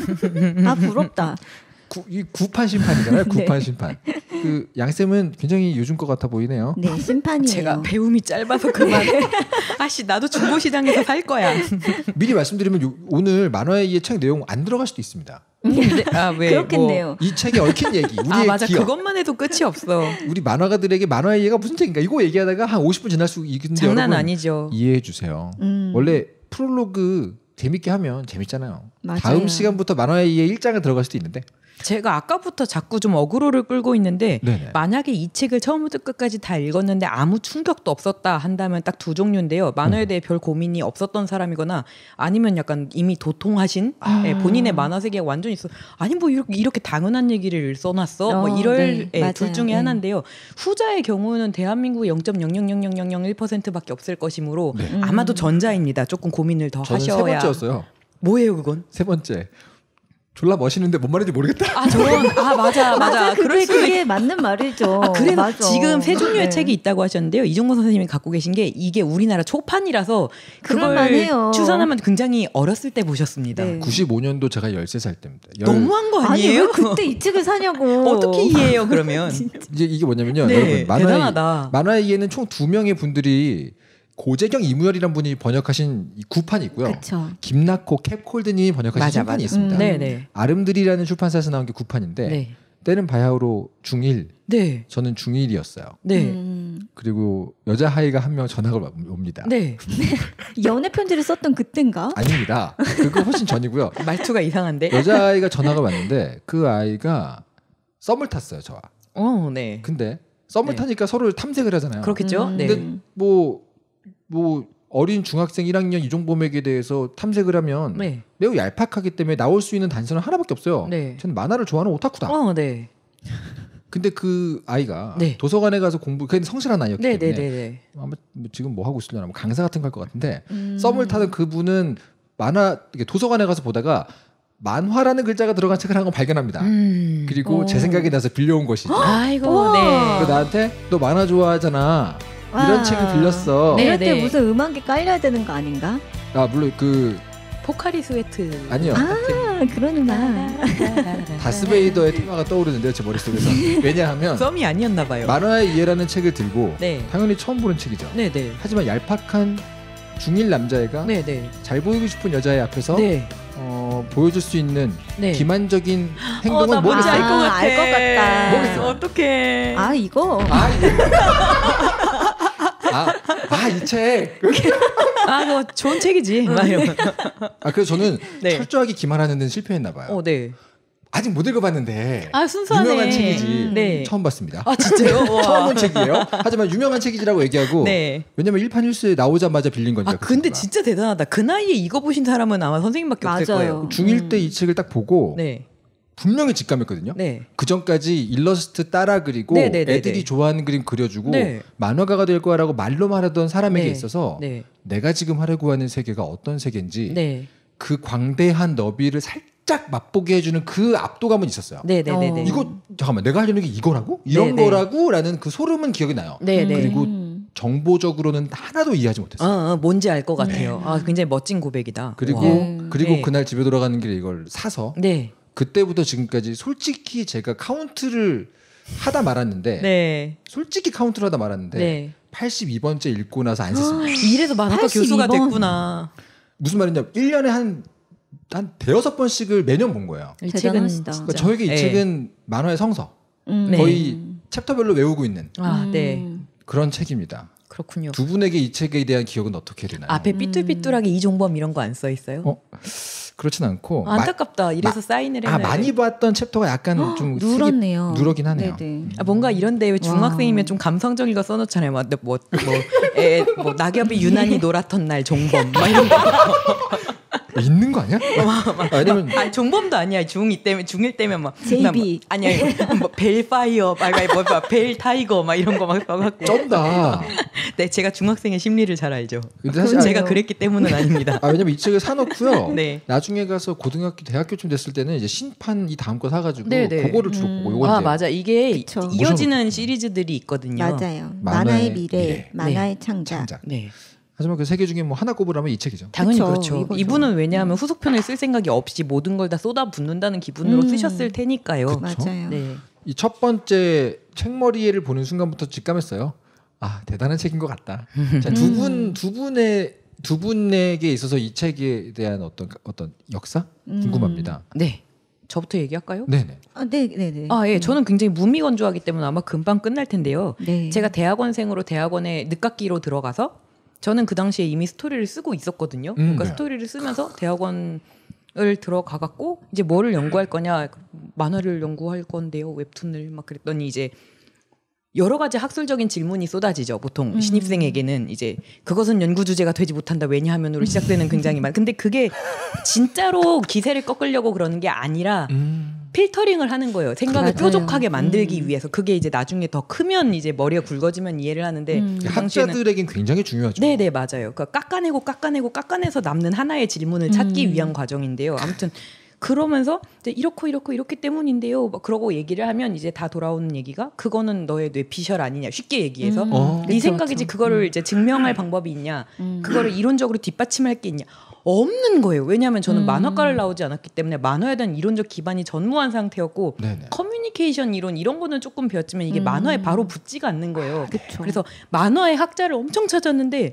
아 부럽다. 구, 이 구판 심판이잖아요. 네. 구판 심판. 그 양쌤은 굉장히 요즘 것 같아 보이네요. 네, 심판이에요. 제가 배움이 짧아서 그만. 아씨 나도 중고시장에서 살 거야. 미리 말씀드리면 요- 오늘 만화의 이해 책 내용 안 들어갈 수도 있습니다. 아왜 그렇겠네요. 이 책에 얽힌 얘기, 우리의 아 맞아 기억, 그것만 해도 끝이 없어. 우리 만화가들에게 만화의 이해가 무슨 책인가 이거 얘기하다가 한 오십 분 지날 수 있는데 장난 여러분 아니죠. 이해해 주세요. 음, 원래 프롤로그 재밌게 하면 재밌잖아요. 맞아요. 다음 시간부터 만화의 이해 일 장을 들어갈 수도 있는데. 제가 아까부터 자꾸 좀 어그로를 끌고 있는데 네네. 만약에 이 책을 처음부터 끝까지 다 읽었는데 아무 충격도 없었다 한다면 딱 두 종류인데요. 만화에 대해 별 고민이 없었던 사람이거나 아니면 약간 이미 도통하신 아. 예, 본인의 만화 세계가 완전히 있어. 아니 뭐 이렇게, 이렇게 당연한 얘기를 써놨어. 어, 뭐 이럴 네, 예, 맞아요. 둘 중에 네. 하나인데요. 후자의 경우는 대한민국 영 점 영영영영영일 퍼센트밖에 없을 것이므로 네. 아마도 전자입니다. 조금 고민을 더 저는 세 하셔야. 번째였어요. 뭐예요 그건? 세 번째. 졸라 멋있는데 뭔 말인지 모르겠다. 아 저런 아 맞아 맞아. 그게 그럴 수 그게 맞는 말이죠. 아, 그래 맞아. 지금 세 종류의 네. 책이 있다고 하셨는데요. 이종건 선생님이 갖고 계신 게 이게 우리나라 초판이라서 그걸 그럴만해요. 추산하면 굉장히 어렸을 때 보셨습니다. 네. 구십오 년도 제가 열세 살 때입니다. 열- 너무한 거 아니 왜 아니에요? 그때 이 책을 사냐고. 어떻게 이해해요 그러면? 이제 이게 뭐냐면요. 네, 여러분 만화의 대단하다. 만화의 이해는 총 두 명의 분들이 고재경 이무열이라는 분이 번역하신 이 구판이 있고요. 그렇죠. 김낙호 캡콜드님이 번역하신 맞아, 신판이 맞아. 있습니다. 음. 네네. 아름드리라는 출판사에서 나온 게 구판인데 네. 때는 바야흐로 중일, 네. 저는 중일이었어요. 네. 음, 그리고 여자 하이가 한 명 전학을 옵니다. 네. 연애 편지를 썼던 그땐가? 아닙니다. 그거 훨씬 전이고요. 말투가 이상한데. 여자 아이가 전학을 왔는데 그 아이가 썸을 탔어요, 저와. 어, 네. 근데 썸을 네. 타니까 서로를 탐색을 하잖아요. 그렇겠죠. 음. 네. 근데 뭐, 뭐 어린 중학생 일 학년 이종범에게 대해서 탐색을 하면 네. 매우 얄팍하기 때문에 나올 수 있는 단서는 하나밖에 없어요. 네. 저는 만화를 좋아하는 오타쿠다. 어, 네. 근데 그 아이가 네. 도서관에 가서 공부, 근데 성실한 아이였기 네, 네, 때문에 네, 네. 아마 뭐 지금 뭐 하고 있으려나 뭐 강사 같은 거 할 것 같은데 음. 썸을 타던 그분은 만화 이게 도서관에 가서 보다가 만화라는 글자가 들어간 책을 한 권 발견합니다. 음. 그리고 어. 제 생각이 나서 빌려온 것이죠. 아이고, 우와. 네. 그 나한테 너 만화 좋아하잖아. 이런 와. 책을 빌렸어. 네. 이럴 때 무슨 음악이 깔려야 되는 거 아닌가? 아 물론 그 포카리 스웨트. 아니요. 아 그런 음악. 다스베이더의 테마가 떠오르는데요, 제 머릿속에서. 왜냐하면 썸이 아니었나 봐요. 만화의 이해라는 책을 들고 네. 당연히 처음 보는 책이죠. 네, 네. 하지만 얄팍한 중일 남자애가 네, 네. 잘 보이고 싶은 여자애 앞에서 네. 어, 보여줄 수 있는 네. 기만적인 어, 행동은 나 뭔지 뭐겠어요? 알 것 아, 같아. 알것 같다. 뭐겠어요? 어떡해. 아 이거 아, 예. 아이 책. 아, 그거 좋은 책이지. 막 이러면. 아 그래서 저는 네. 철저하게 기만하는 데는 실패했나 봐요. 어, 네. 아직 못 읽어봤는데 아, 순수하네. 유명한 책이지. 네. 처음 봤습니다. 아, 진짜요? 와. 처음 본 책이에요. 하지만 유명한 책이라고 얘기하고 네. 왜냐면 일판일수에 나오자마자 빌린 거니까. 아, 그 근데 친구가. 진짜 대단하다. 그 나이에 이거 보신 사람은 아마 선생님밖에 없을 맞아요. 거예요. 중일 때 이 책을 딱 보고 네. 분명히 직감했거든요. 네. 그 전까지 일러스트 따라 그리고 네, 네, 네, 애들이 네. 좋아하는 그림 그려주고 네. 만화가가 될 거라고 말로만 하던 사람에게 네. 있어서 네. 내가 지금 하려고 하는 세계가 어떤 세계인지 네. 그 광대한 너비를 살짝 맛보게 해주는 그 압도감은 있었어요. 네, 네, 네, 네. 어. 이거 잠깐만 내가 하려는 게 이거라고? 이런 네, 네. 거라고?라는 그 소름은 기억이 나요. 네, 네. 그리고 음. 정보적으로는 하나도 이해하지 어, 못했어요. 어, 뭔지 알 것 같아요. 네. 아, 굉장히 멋진 고백이다. 그리고 와. 네. 그리고 네. 그날 집에 돌아가는 길에 이걸 사서 네. 그때부터 지금까지 솔직히 제가 카운트를 하다 말았는데 네. 솔직히 카운트를 하다 말았는데 네. 팔십이 번째 읽고 나서 안 썼습니다. 이래서 만화가 팔십이 번. 교수가 됐구나. 무슨 말이냐? 일 년에 한, 한 대여섯 번씩을 매년 본 거예요. 이 대단하시다. 책은 그러니까 진짜- 저에게 이 네. 책은 만화의 성서. 음. 네. 거의 챕터별로 외우고 있는 아, 음. 네. 그런 책입니다. 그렇군요. 두 분에게 이 책에 대한 기억은 어떻게 되나요? 앞에 삐뚤삐뚤하게 이종범 이런 거 안 써 있어요? 어? 그렇진 않고 아, 안타깝다. 이래서 마- 사인을 아 해놔야 많이 돼. 봤던 챕터가 약간 좀 색이 누렇네요. 누렇긴 하네요. 네네. 아, 뭔가 이런데 왜 중학생이면 와. 좀 감성적인 거 써놓잖아요. 뭐, 뭐, 뭐, 에, 뭐 낙엽이 유난히 놀았던 날 종범 막 이런 거. 있는 거 아니야? 아니면 아니 종범도 아니야. 중이 때면 중일 때면 막 제이비. 나 뭐- 아니야. 뭐 벨파이어, 막뭐벨 타이거 막 이런 거 막 써갖고. 쩐다. 네, 제가 중학생의 심리를 잘 알죠. 근데 사실 제가 그래요. 그랬기 때문은 아닙니다. 아 왜냐면 이 책을 사놓고요. 네. 나중에 가서 고등학교, 대학교쯤 됐을 때는 이제 신판 이 다음 거 사가지고 네, 네. 그거를 주로 음. 보고 요거 아 이제 맞아. 이게 그쵸. 이어지는 시리즈들이 있거든요. 맞아요. 만화의 만화의 미래, 미래. 만화의 창작. 창작. 네, 하지만 그 세 개 중에 뭐 하나 꼽으라면 이 책이죠. 당연히 그쵸, 그렇죠. 이거죠. 이분은 왜냐하면 후속편을 쓸 생각이 없이 모든 걸 다 쏟아붓는다는 기분으로 음. 쓰셨을 테니까요. 그쵸? 맞아요. 네. 이 첫 번째 책머리를 보는 순간부터 직감했어요. 아 대단한 책인 것 같다. 두 분 두 분의 두 분에게 있어서 이 책에 대한 어떤 어떤 역사 음. 궁금합니다. 네. 저부터 얘기할까요? 네네. 아, 네, 네, 네. 아, 예. 저는 굉장히 무미건조하기 때문에 아마 금방 끝날 텐데요. 네. 제가 대학원생으로 대학원에 늦학기로 들어가서 저는 그 당시에 이미 스토리를 쓰고 있었거든요. 음, 그러니까 네. 스토리를 쓰면서 대학원을 들어가 갖고 이제 뭐를 연구할 거냐, 만화를 연구할 건데요. 웹툰을 막 그랬더니 이제 여러 가지 학술적인 질문이 쏟아지죠. 보통 음. 신입생에게는 이제 그것은 연구 주제가 되지 못한다. 왜냐하면으로 시작되는 굉장히 많. 근데 그게 진짜로 기세를 꺾으려고 그러는 게 아니라 음. 필터링을 하는 거예요. 생각을 맞아요. 뾰족하게 만들기 음. 위해서. 그게 이제 나중에 더 크면 이제 머리가 굵어지면 이해를 하는데 음. 그 당시에는 학자들에겐 굉장히 중요하죠. 네네 맞아요. 그러니까 깎아내고 깎아내고 깎아내서 남는 하나의 질문을 찾기 음. 위한 과정인데요. 아무튼 그러면서 이제 이렇고 이렇고 이렇게 때문인데요. 막 그러고 얘기를 하면 이제 다 돌아오는 얘기가 그거는 너의 뇌피셜 아니냐. 쉽게 얘기해서 음. 어. 네 그쵸, 생각이지 그쵸. 그거를 음. 이제 증명할 방법이 있냐. 음. 그거를 이론적으로 뒷받침할 게 있냐. 없는 거예요. 왜냐하면 저는 음. 만화과를 나오지 않았기 때문에 만화에 대한 이론적 기반이 전무한 상태였고 네네. 커뮤니케이션 이론 이런 거는 조금 배웠지만 이게 음. 만화에 바로 붙지가 않는 거예요. 그쵸. 그래서 만화의 학자를 엄청 찾았는데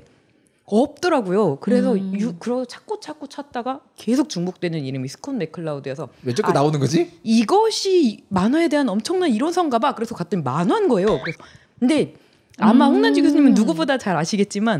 없더라고요. 그래서 음. 유, 그러 찾고 찾고 찾다가 계속 중복되는 이름이 스콘 맥클라우드여서 왜 자꾸 아, 나오는 거지? 이것이 만화에 대한 엄청난 이론서인가 봐. 그래서 갔더니 만화인 거예요. 그래서 근데 아마 음. 홍난지 교수님은 누구보다 잘 아시겠지만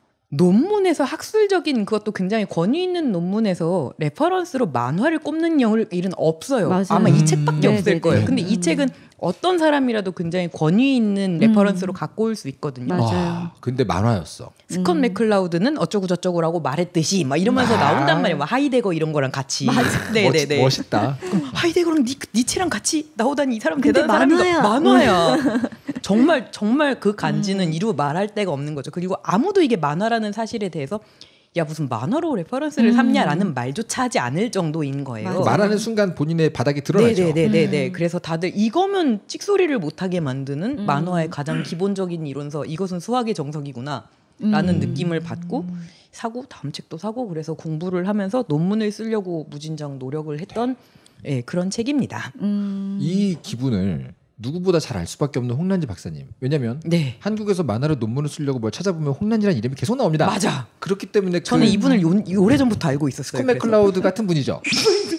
논문에서 학술적인 그것도 굉장히 권위 있는 논문에서 레퍼런스로 만화를 꼽는 영 일은 없어요. 맞아요. 아마 이 음. 책밖에 없을 네네네. 거예요. 근데 이 음. 책은 어떤 사람이라도 굉장히 권위 있는 레퍼런스로 갖고 올 수 있거든요. 맞아요. 와, 근데 만화였어. 스콘 음. 맥클라우드는 어쩌고 저쩌고라고 말했듯이 막 이러면서 아. 나온단 말이에요. 막 하이데거 이런 거랑 같이. 네네네. 멋, 멋있다. 하이데거랑 니, 니체랑 같이 나오다니 이 사람 근데 대단한 사람이다. 만화야. 만화야. 정말 정말 그 간지는 음. 이루 말할 데가 없는 거죠. 그리고 아무도 이게 만화라는 사실에 대해서 야 무슨 만화로 레퍼런스를 음. 삼냐라는 말조차 하지 않을 정도인 거예요. 맞아요. 말하는 순간 본인의 바닥이 드러나죠. 네네네네. 음. 그래서 다들 이거면 찍소리를 못하게 만드는 음. 만화의 가장 기본적인 이론서 이것은 수학의 정석이구나 라는 음. 느낌을 받고 사고 다음 책도 사고 그래서 공부를 하면서 논문을 쓰려고 무진장 노력을 했던 예, 그런 책입니다. 음. 이 기분을 누구보다 잘 알 수밖에 없는 홍란지 박사님. 왜냐하면 네. 한국에서 만화로 논문을 쓰려고 뭘 찾아보면 홍란지라는 이름이 계속 나옵니다. 맞아. 그렇기 때문에 저는 그 이분을 요, 오래전부터 알고 있었어요. 스콘 그래서. 맥클라우드 같은 분이죠.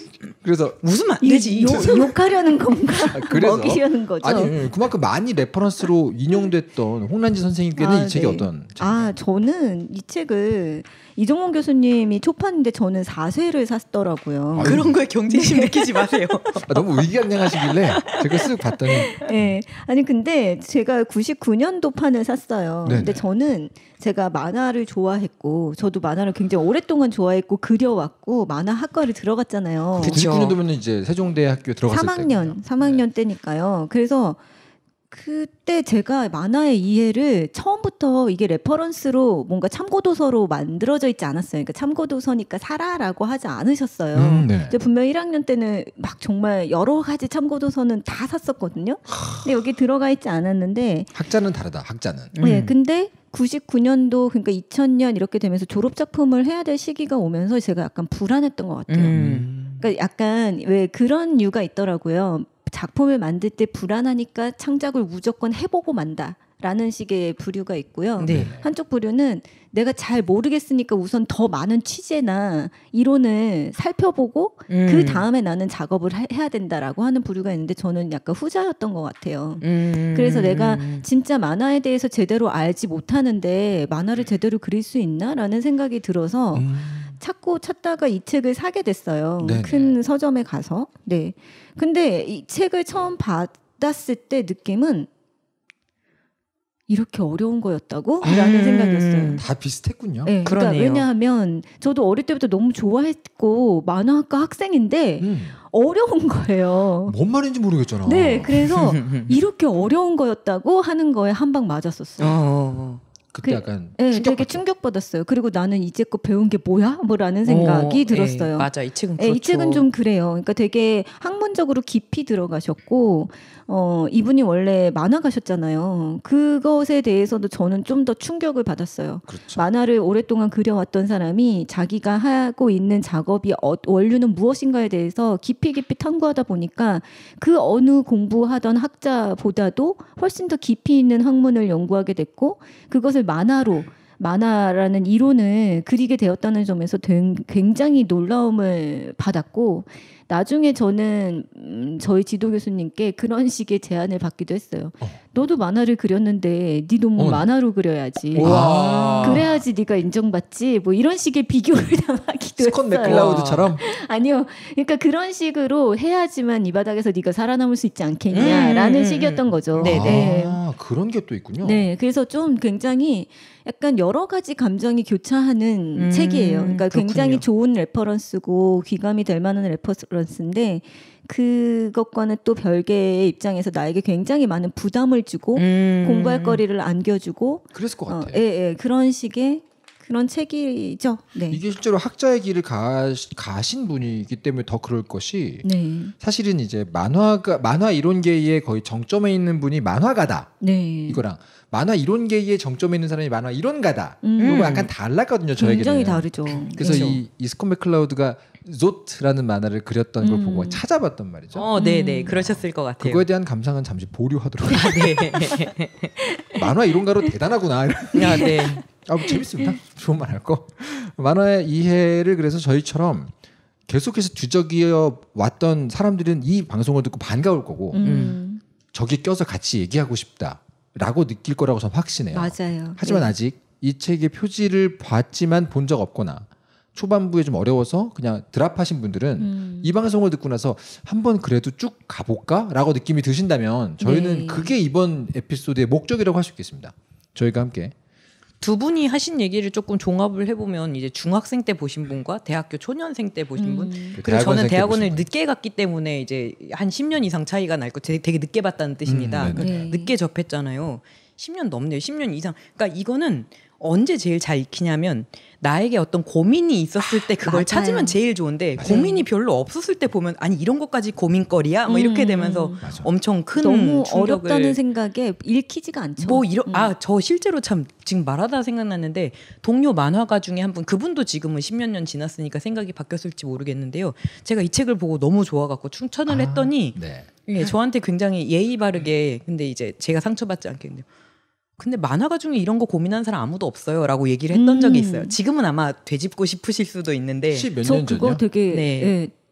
그래서 웃으면 안 이 되지. 욕, 욕하려는 건가? 아, 그래서? 먹이려는 거죠. 아니 그만큼 많이 레퍼런스로 인용됐던 홍란지 선생님께는 아, 이 책이 네. 어떤 책인가요? 아, 저는 이 책을 이종원 교수님이 초판인데 저는 사 쇄를 샀더라고요. 그런 거에 경쟁심 느끼지 마세요. 아, 너무 의기양양하시길래 제가 쓱 봤더니 네. 아니 근데 제가 구십구 년도 판을 샀어요. 네네. 근데 저는 제가 만화를 좋아했고 저도 만화를 굉장히 오랫동안 좋아했고 그려왔고 만화 학과를 들어갔잖아요. 그쵸. 구십구 년도면 이제 세종대학교 들어갔을 삼 학년, 때군요. 삼 학년 때니까요. 그래서 그때 제가 만화의 이해를 처음부터 이게 레퍼런스로 뭔가 참고도서로 만들어져 있지 않았어요. 그러니까 참고도서니까 사라라고 하지 않으셨어요. 음, 네. 근데 분명 일 학년 때는 막 정말 여러 가지 참고도서는 다 샀었거든요. 근데 여기 들어가 있지 않았는데, 학자는 다르다. 학자는. 음. 네, 근데 구십구 년도 그러니까 이천 년 이렇게 되면서 졸업 작품을 해야 될 시기가 오면서 제가 약간 불안했던 것 같아요. 음. 그러니까 약간 왜 그런 이유가 있더라고요. 작품을 만들 때 불안하니까 창작을 무조건 해보고 만다라는 식의 부류가 있고요. 네. 한쪽 부류는 내가 잘 모르겠으니까 우선 더 많은 취재나 이론을 살펴보고 음. 그 다음에 나는 작업을 하- 해야 된다라고 하는 부류가 있는데 저는 약간 후자였던 것 같아요. 음. 그래서 내가 진짜 만화에 대해서 제대로 알지 못하는데 만화를 제대로 그릴 수 있나라는 생각이 들어서 음. 찾고 찾다가 이 책을 사게 됐어요. 네네. 큰 서점에 가서. 네. 근데 이 책을 처음 받았을 때 느낌은 이렇게 어려운 거였다고? 라는 음. 생각이었어요. 다 비슷했군요. 네, 그러니까 그러네요. 왜냐하면 저도 어릴 때부터 너무 좋아했고 만화학과 학생인데 음. 어려운 거예요. 뭔 말인지 모르겠잖아. 네, 그래서 이렇게 어려운 거였다고 하는 거에 한 방 맞았었어요. 어. 그때 그- 약간 네, 충격 되게 충격받았어요. 그리고 나는 이제껏 배운 게 뭐야? 뭐라는 생각이 어, 들었어요. 예, 맞아, 이 책은 네, 그렇죠. 이 책은 좀 그래요. 그러니까 되게 학문적으로 깊이 들어가셨고, 어, 이분이 원래 만화가셨잖아요. 그것에 대해서도 저는 좀 더 충격을 받았어요. 그렇죠. 만화를 오랫동안 그려왔던 사람이 자기가 하고 있는 작업이 어, 원류는 무엇인가에 대해서 깊이 깊이 탐구하다 보니까 그 어느 공부하던 학자보다도 훨씬 더 깊이 있는 학문을 연구하게 됐고 그것을 만화로 만화라는 이론을 그리게 되었다는 점에서 된- 굉장히 놀라움을 받았고 나중에 저는 음, 저희 지도 교수님께 그런 식의 제안을 받기도 했어요. 어. 너도 만화를 그렸는데 네 너무 어. 만화로 그려야지. 와. 그래야지 네가 인정받지. 뭐 이런 식의 비교를 당하기도 스콧 했어요. 맥클라우드처럼 아니요. 그러니까 그런 식으로 해야지만 이 바닥에서 네가 살아남을 수 있지 않겠냐라는 음, 음, 식이었던 거죠. 네, 네. 아, 그런 게 또 있군요. 네, 그래서 좀 굉장히 약간 여러 가지 감정이 교차하는 음, 책이에요. 그러니까 그렇군요. 굉장히 좋은 레퍼런스고 귀감이 될 만한 레퍼런스인데 그것과는 또 별개의 입장에서 나에게 굉장히 많은 부담을 주고 음. 공부할 거리를 안겨주고 그랬을 것 어, 같아요. 예, 예, 그런 식의 그런 책이죠. 네. 이게 실제로 학자의 길을 가, 가신 분이기 때문에 더 그럴 것이 네. 사실은 이제 만화가 만화 이론계의 거의 정점에 있는 분이 만화가다 네. 이거랑 만화 이론계의 정점에 있는 사람이 만화 이론가다 음. 이거 약간 달랐거든요 저에게는. 굉장히 다르죠. 그래서 그렇죠. 이, 이 스콧 맥클라우드가 조트라는 만화를 그렸던 걸 음. 보고 찾아봤단 말이죠. 어, 네, 네, 음. 그러셨을 것 같아요. 그거에 대한 감상은 잠시 보류하도록. 아, 네. 만화 이론가로 대단하구나. 아, 네. 아, 뭐 재밌습니다. 좋은 말 할 거. 만화의 이해를 그래서 저희처럼 계속해서 뒤적이어 왔던 사람들은 이 방송을 듣고 반가울 거고 음. 저기 껴서 같이 얘기하고 싶다라고 느낄 거라고 저는 확신해요. 맞아요. 하지만 네. 아직 이 책의 표지를 봤지만 본 적 없거나 초반부에 좀 어려워서 그냥 드랍하신 분들은 음. 이 방송을 듣고 나서 한번 그래도 쭉 가볼까라고 느낌이 드신다면 저희는 네. 그게 이번 에피소드의 목적이라고 할 수 있겠습니다. 저희가 함께 두 분이 하신 얘기를 조금 종합을 해보면 이제 중학생 때 보신 분과 대학교 초년생 때 보신 분. 음. 그 그리고 저는 대학원생 때 대학원을 보신 분. 늦게 갔기 때문에 이제 한 십 년 이상 차이가 날 거 되게, 되게 늦게 봤다는 뜻입니다. 음, 네네. 네. 늦게 접했잖아요. 십 년 넘네요. 십 년 이상. 그러니까 이거는 언제 제일 잘 익히냐면 나에게 어떤 고민이 있었을 때 그걸 맞아요. 찾으면 제일 좋은데 맞아요. 고민이 별로 없었을 때 보면 아니 이런 것까지 고민거리야? 뭐 이렇게 음. 되면서 맞아. 엄청 큰 너무 충격을 어렵다는 생각에 읽히지가 않죠. 뭐 이런 음. 아 저 실제로 참 지금 말하다 생각났는데 동료 만화가 중에 한 분 그분도 지금은 십몇 년 지났으니까 생각이 바뀌었을지 모르겠는데요. 제가 이 책을 보고 너무 좋아갖고 추천을 아, 했더니 네. 예, 저한테 굉장히 예의 바르게 근데 이제 제가 상처받지 않겠는데요. 근데 만화가 중에 이런 거 고민하는 사람 아무도 없어요라고 얘기를 했던 음. 적이 있어요. 지금은 아마 되짚고 싶으실 수도 있는데 십몇 저 년 그거 전이요? 되게 네. 예,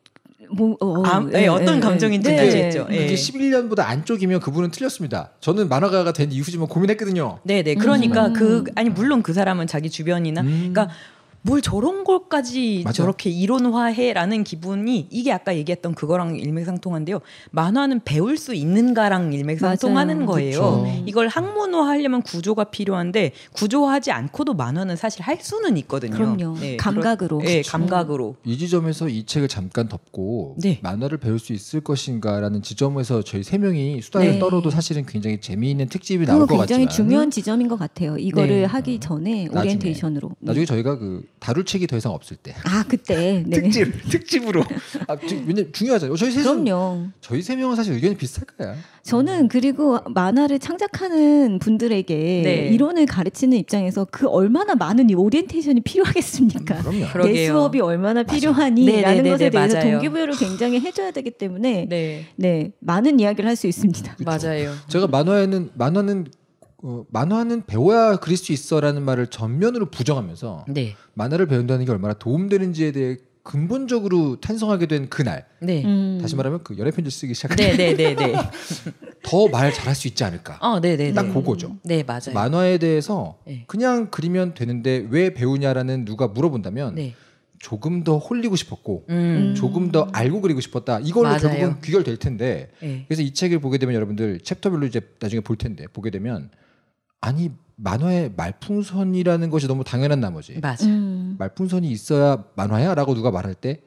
뭐, 어, 아, 네, 예, 어떤 예, 감정인지 예. 알겠죠. 네. 예. 그게 십일 년보다 안쪽이면 그분은 틀렸습니다. 저는 만화가가 된 이후지만 고민했거든요. 네네. 그러니까 음. 그 아니 물론 그 사람은 자기 주변이나 음. 그러니까 뭘 저런 걸까지 맞아요. 저렇게 이론화해라는 기분이 이게 아까 얘기했던 그거랑 일맥상통한데요. 만화는 배울 수 있는가랑 일맥상통하는 맞아요. 거예요. 그쵸. 이걸 학문화하려면 구조가 필요한데 구조화하지 않고도 만화는 사실 할 수는 있거든요. 그럼요. 감각으로. 네, 그쵸. 감각으로. 이 지점에서 이 책을 잠깐 덮고 네. 만화를 배울 수 있을 것인가라는 지점에서 저희 세 명이 수다를 네. 떨어도 사실은 굉장히 재미있는 특집이 나올 그거 것 굉장히 같지만 중요한 지점인 것 같아요. 이거를 네. 하기 전에 나중에. 오리엔테이션으로. 네. 나중에 저희가 그 다룰 책이 더 이상 없을 때 아 그때 네. 특집 특집으로 아, 왜냐 중요하잖아요. 저희 셋은 그럼요. 저희 세 명은 사실 의견이 비슷할 거야. 저는 그리고 만화를 창작하는 분들에게 네. 이론을 가르치는 입장에서 그 얼마나 많은 이 오리엔테이션이 필요하겠습니까? 그럼요. 내 그러게요. 수업이 얼마나 네, 필요하니라는 네, 것에 네, 대해서 맞아요. 동기부여를 굉장히 해줘야 되기 때문에 네, 네. 많은 이야기를 할 수 있습니다. 맞아요. 제가 만화에는 만화는 어, 만화는 배워야 그릴 수 있어라는 말을 전면으로 부정하면서 네. 만화를 배운다는 게 얼마나 도움되는지에 대해 근본적으로 탄성하게 된 그날 네. 음. 다시 말하면 그 연애 편지 쓰기 시작할 네, 네, 네, 네. 더 말 잘할 수 있지 않을까. 어, 네, 네, 딱 네. 그거죠. 네, 맞아요. 만화에 대해서 네. 그냥 그리면 되는데 왜 배우냐라는 누가 물어본다면 네. 조금 더 홀리고 싶었고 음. 조금 더 알고 그리고 싶었다. 이걸로 맞아요. 결국은 귀결될 텐데 네. 그래서 이 책을 보게 되면 여러분들 챕터별로 이제 나중에 볼 텐데 보게 되면 아니 만화의 말풍선이라는 것이 너무 당연한 나머지 맞아. 음. 말풍선이 있어야 만화야? 라고 누가 말할 때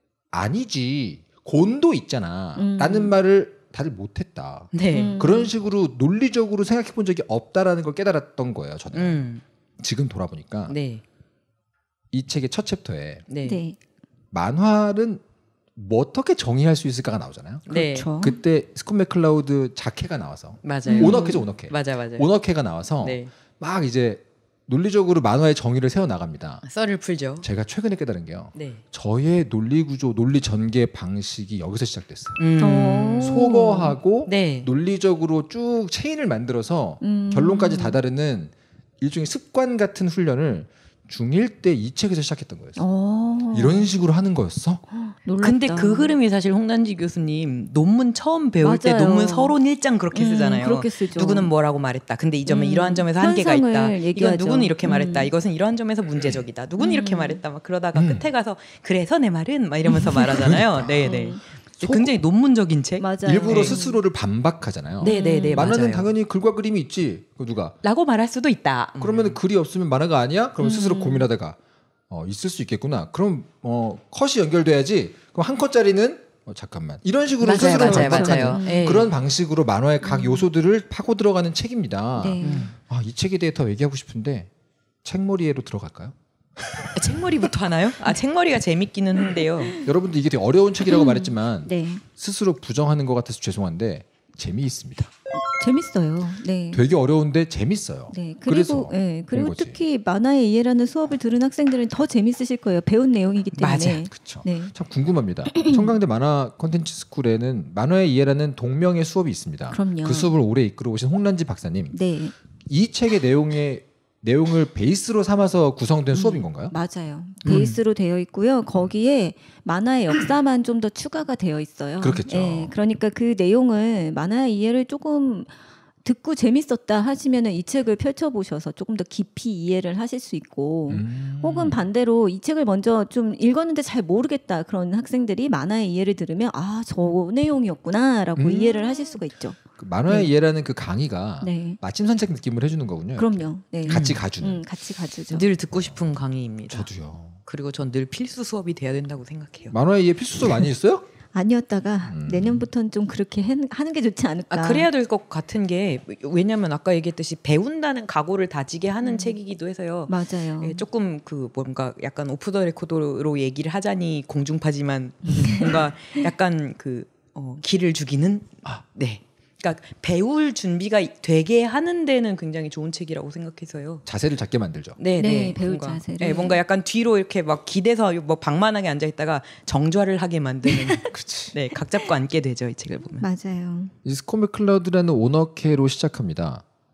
아니지 곤도 있잖아 음. 라는 말을 다들 못했다. 네. 음. 그런 식으로 논리적으로 생각해 본 적이 없다라는 걸 깨달았던 거예요. 저는 음. 지금 돌아보니까 네. 이 책의 첫 챕터에 네. 네. 만화는 뭐 어떻게 정의할 수 있을까가 나오잖아요. 네. 그렇죠. 그때 스콧 맥클라우드 자케가 나와서 맞아요. 음. 오너케죠 오너케. 맞아, 맞아요. 오너케가 나와서 네. 막 이제 논리적으로 만화의 정의를 세워 나갑니다. 썰을 풀죠. 제가 최근에 깨달은 게요. 네. 저의 논리 구조, 논리 전개 방식이 여기서 시작됐어요. 음. 어. 소거하고 네. 논리적으로 쭉 체인을 만들어서 음. 결론까지 다다르는 일종의 습관 같은 훈련을 중일 때 이 책에서 시작했던 거였어요. 어. 이런 식으로 하는 거였어? 놀랍다. 근데 그 흐름이 사실 홍단지 교수님 논문 처음 배울 때 맞아요. 논문 서론 일 장 그렇게 음, 쓰잖아요. 그렇게 쓰죠. 누구는 뭐라고 말했다. 근데 이 점은 음, 이러한 점에서 한계가 현상을 있다. 이건 얘기하죠. 누구는 이렇게 말했다. 음. 이것은 이러한 점에서 문제적이다. 누구는 음. 이렇게 말했다. 막 그러다가 음. 끝에 가서 그래서 내 말은 막 이러면서 말하잖아요. 네, 네. 음. 굉장히 논문적인 책. 맞아요. 일부러 네. 스스로를 반박하잖아요. 네, 네, 네. 만화는 맞아요. 당연히 글과 그림이 있지. 그 누가? 라고 말할 수도 있다. 그러면 글이 없으면 만화가 아니야? 그럼 스스로 음. 고민하다가 어, 있을 수 있겠구나. 그럼 어, 컷이 연결돼야지. 그럼 한 컷짜리는 어, 잠깐만. 이런 식으로 맞아요, 스스로 맞아요, 반박하는 맞아요. 네. 그런 방식으로 만화의 각 음. 요소들을 파고 들어가는 책입니다. 네. 음. 아, 이 책에 대해 더 얘기하고 싶은데 책머리에로 들어갈까요? 책머리부터 하나요? 아, 책머리가 재밌기는 한데요. 여러분들 이게 되게 어려운 책이라고 말했지만 네. 스스로 부정하는 것 같아서 죄송한데 재미있습니다. 재밌어요. 네. 되게 어려운데 재밌어요. 네. 그래서 그리고 예. 그런 그리고 거지. 특히 만화의 이해라는 수업을 들은 학생들은 더 재밌으실 거예요. 배운 내용이기 때문에. 맞아요. 그렇죠. 네. 참 궁금합니다. 청강대 만화 콘텐츠 스쿨에는 만화의 이해라는 동명의 수업이 있습니다. 그럼요. 그 수업을 오래 이끌어 오신 홍란지 박사님. 네. 이 책의 내용의 내용을 베이스로 삼아서 구성된 음. 수업인 건가요? 맞아요. 베이스로 되어 있고요. 거기에 만화의 역사만 좀 더 추가가 되어 있어요. 그렇겠죠. 네, 그러니까 그 내용을 만화의 이해를 조금 듣고 재밌었다 하시면은 이 책을 펼쳐보셔서 조금 더 깊이 이해를 하실 수 있고 음. 혹은 반대로 이 책을 먼저 좀 읽었는데 잘 모르겠다 그런 학생들이 만화의 이해를 들으면 아, 저 내용이었구나라고 음. 이해를 하실 수가 있죠. 그 만화의 네. 이해라는 그 강의가 네. 마침 산책 느낌을 해주는 거군요. 그럼요. 네. 같이 가주는. 음, 같이 가주죠. 늘 듣고 싶은 강의입니다. 저도요. 그리고 전 늘 필수 수업이 돼야 된다고 생각해요. 만화의 이해 필수 수업 많이 있어요? 아니었다가 음. 내년부터는 좀 그렇게 해, 하는 게 좋지 않을까. 아, 그래야 될 것 같은 게 왜냐하면 아까 얘기했듯이 배운다는 각오를 다지게 하는 음. 책이기도 해서요. 맞아요. 예, 조금 그 뭔가 약간 오프 더 레코드로 얘기를 하자니 공중파지만 뭔가 약간 그 어, 기를 죽이는 아. 네. 그러니까 배울 준비가 되게 하는 데는 굉장히 좋은 책이라고 생각해서요. 자세를 잡게 만들죠. 네, 네, 네. 배울 뭔가, 자세를. 네, 뭔가 약간 뒤로 이렇게 막 기대서 뭐 방만하게 앉아 있다가 정좌를 하게 만드는. 그치. 네, 각 잡고 앉게 되죠 이 책을 보면. 맞아요. 이 스코메 클라우드라는 오너케로 시작합니다.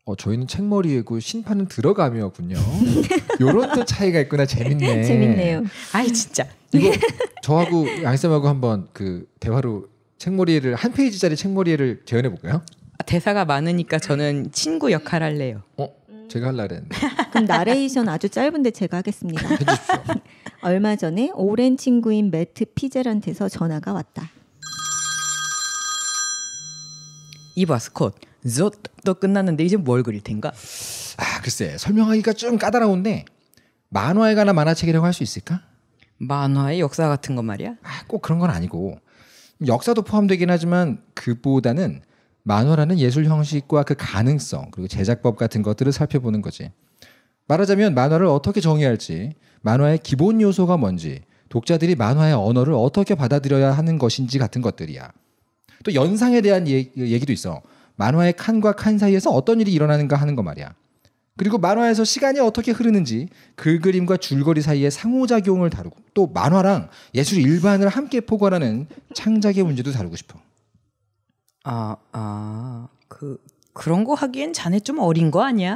어, 저희는 책머리이고 심판은 들어가며군요. 요런 또 차이가 있구나. 재밌네. 재밌네요. 아이 진짜. 이거 저하고 양쌤하고 한번 그 대화로 책머리를 한 페이지짜리 책머리를 재현해 볼까요? 대사가 많으니까 저는 친구 역할 할래요. 어, 제가 하려 그랬는데. 그럼 나레이션 아주 짧은데 제가 하겠습니다. 해주십시오. 얼마 전에 오랜 친구인 매트 피젤한테서 전화가 왔다. 이봐 스콧, 또 끝났는데 이제 뭘 그릴 텐가? 아, 글쎄 설명하기가 좀 까다로운데 만화에 관한 만화책이라고 할 수 있을까? 만화의 역사 같은 거 말이야? 아, 꼭 그런 건 아니고 역사도 포함되긴 하지만 그보다는 만화라는 예술 형식과 그 가능성 그리고 제작법 같은 것들을 살펴보는 거지. 말하자면 만화를 어떻게 정의할지, 만화의 기본 요소가 뭔지, 독자들이 만화의 언어를 어떻게 받아들여야 하는 것인지 같은 것들이야. 또 연상에 대한 얘, 얘기도 있어. 만화의 칸과 칸 사이에서 어떤 일이 일어나는가 하는 거 말이야. 그리고 만화에서 시간이 어떻게 흐르는지, 글 그림과 줄거리 사이의 상호작용을 다루고, 또 만화랑 예술 일반을 함께 포괄하는 창작의 문제도 다루고 싶어. 아, 아, 그 그런 거 하기엔 자네 좀 어린 거 아니야?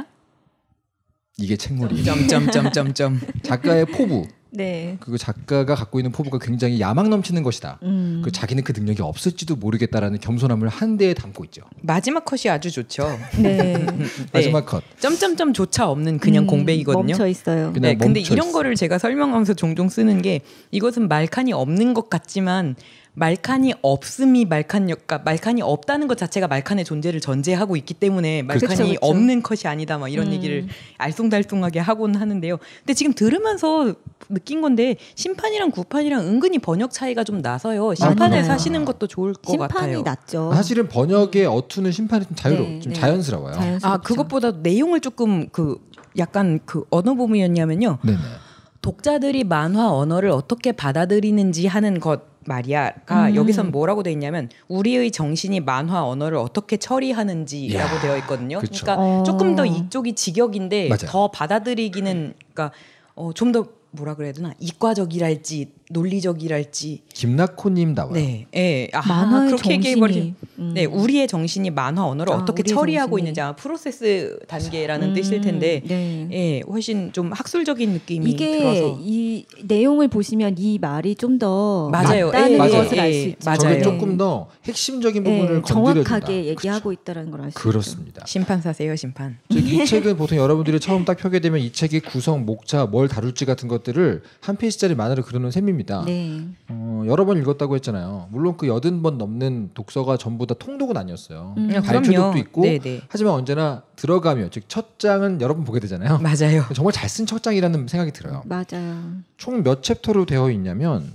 이게 책머리. 점점점점점. 작가의 포부. 네. 그 작가가 갖고 있는 포부가 굉장히 야망 넘치는 것이다. 음. 그 자기는 그 능력이 없을지도 모르겠다라는 겸손함을 한데에 담고 있죠. 마지막 컷이 아주 좋죠. 네. 마지막 컷. 점점점조차 없는 그냥 음, 공백이거든요. 멈춰 있어요. 그냥 네, 근데 멈춰 이런 있어. 거를 제가 설명하면서 종종 쓰는 게 이것은 말칸이 없는 것 같지만 말칸이 없음이 말칸 그러니까 말칸이 없다는 것 자체가 말칸의 존재를 전제하고 있기 때문에 말칸이 그쵸, 그쵸. 없는 컷이 아니다 막 이런 음. 얘기를 알쏭달쏭하게 하곤 하는데요. 근데 지금 들으면서 느낀 건데 심판이랑 구판이랑 은근히 번역 차이가 좀 나서요. 심판을 맞아요. 사시는 것도 좋을 것 심판이 같아요. 낫죠. 사실은 번역의 어투는 심판이 좀 자유로, 네, 좀 네. 자연스러워요. 자연스럽죠. 아 그것보다 내용을 조금 그 약간 그 어느 부분이었냐면요. 네네. 독자들이 만화 언어를 어떻게 받아들이는지 하는 것 말이야가 음. 여기선 뭐라고 돼 있냐면 우리의 정신이 만화 언어를 어떻게 처리하는지라고 이야, 되어 있거든요. 그쵸. 그러니까 어. 조금 더 이쪽이 직역인데 맞아요. 더 받아들이기는 그러니까 어, 좀 더 뭐라 그래야 되나 이과적이랄지 논리적이랄지 김나코님 나와요. 네, 예, 아, 만화의 그렇게 얘기해 정신이 버리면 음. 네, 우리의 정신이 만화 언어를 아, 어떻게 우리의 처리하고 정신이. 있는지 아마 프로세스 단계라는 음, 뜻일 텐데 네. 예, 훨씬 좀 학술적인 느낌이 이게 들어서 이 내용을 보시면 이 말이 좀 더 맞아요. 맞다는 예, 것을 예, 알 수 예, 있죠. 맞아요. 저게 조금 더 핵심적인 부분을 네, 건드려준다. 정확하게 얘기하고 그렇죠. 있다는 걸 알 수 있죠. 그렇습니다. 심판 사세요, 심판. 즉, 이 책은 보통 여러분들이 처음 딱 펴게 되면 이 책의 구성, 목차, 뭘 다룰지 같은 것들을 한 페이지짜리 만화로 그려놓은 셈입니다. 네. 어, 여러 번 읽었다고 했잖아요. 물론 그 여든 번 넘는 독서가 전부 다 통독은 아니었어요. 음. 발표독도 있고 네네. 하지만 언제나 들어가며 즉 첫 장은 여러 번 보게 되잖아요. 맞아요. 정말 잘 쓴 첫 장이라는 생각이 들어요. 맞아요. 총 몇 챕터로 되어 있냐면